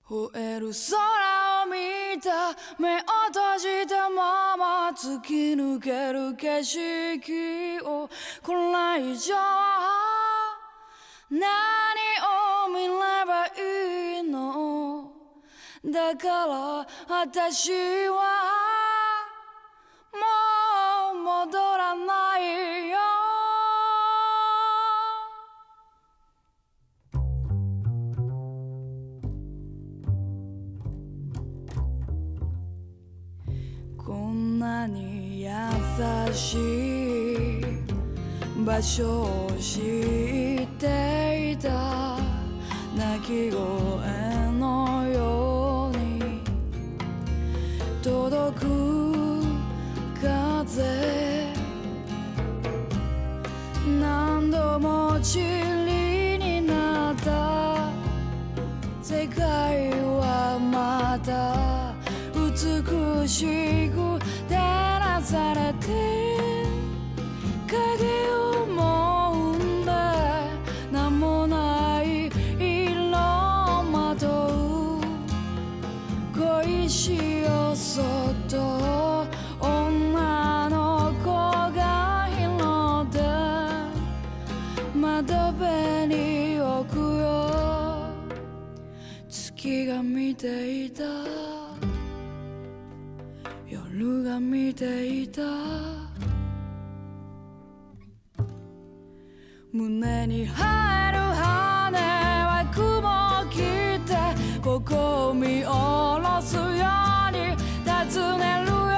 吠える空を見た目を閉じたまま突き抜ける景色をこれ以上何を見ればいいのだから私はもう戻らないよこんなに優しい場所を知っていた鳴き声のように届く風何度も塵になった世界はまた美しく照らされて影をもんで名もない色をまとう恋しよそっと女の子が拾って窓辺に置くよ月が見ていた夜が見ていた胸に生える羽は雲を切ってここを見下ろすように尋ねるよ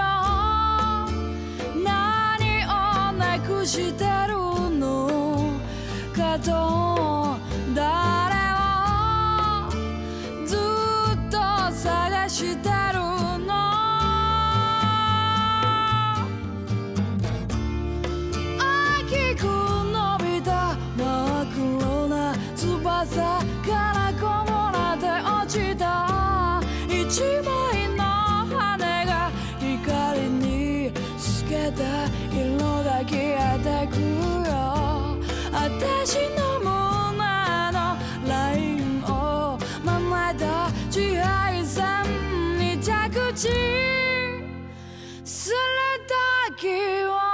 何をなくしてるのかと誰をずっと探してるの大きく伸びた真っ黒な翼からこぼれて落ちた一枚の羽が光に透けた色が消えてくよ私の胸のラインを真似た地平線に着地する時は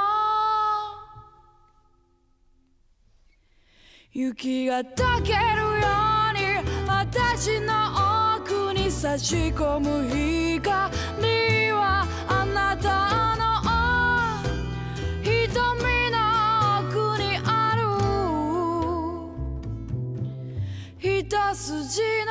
雪が溶けるように私の奥に差し込む光はあなたの瞳の奥にある一筋の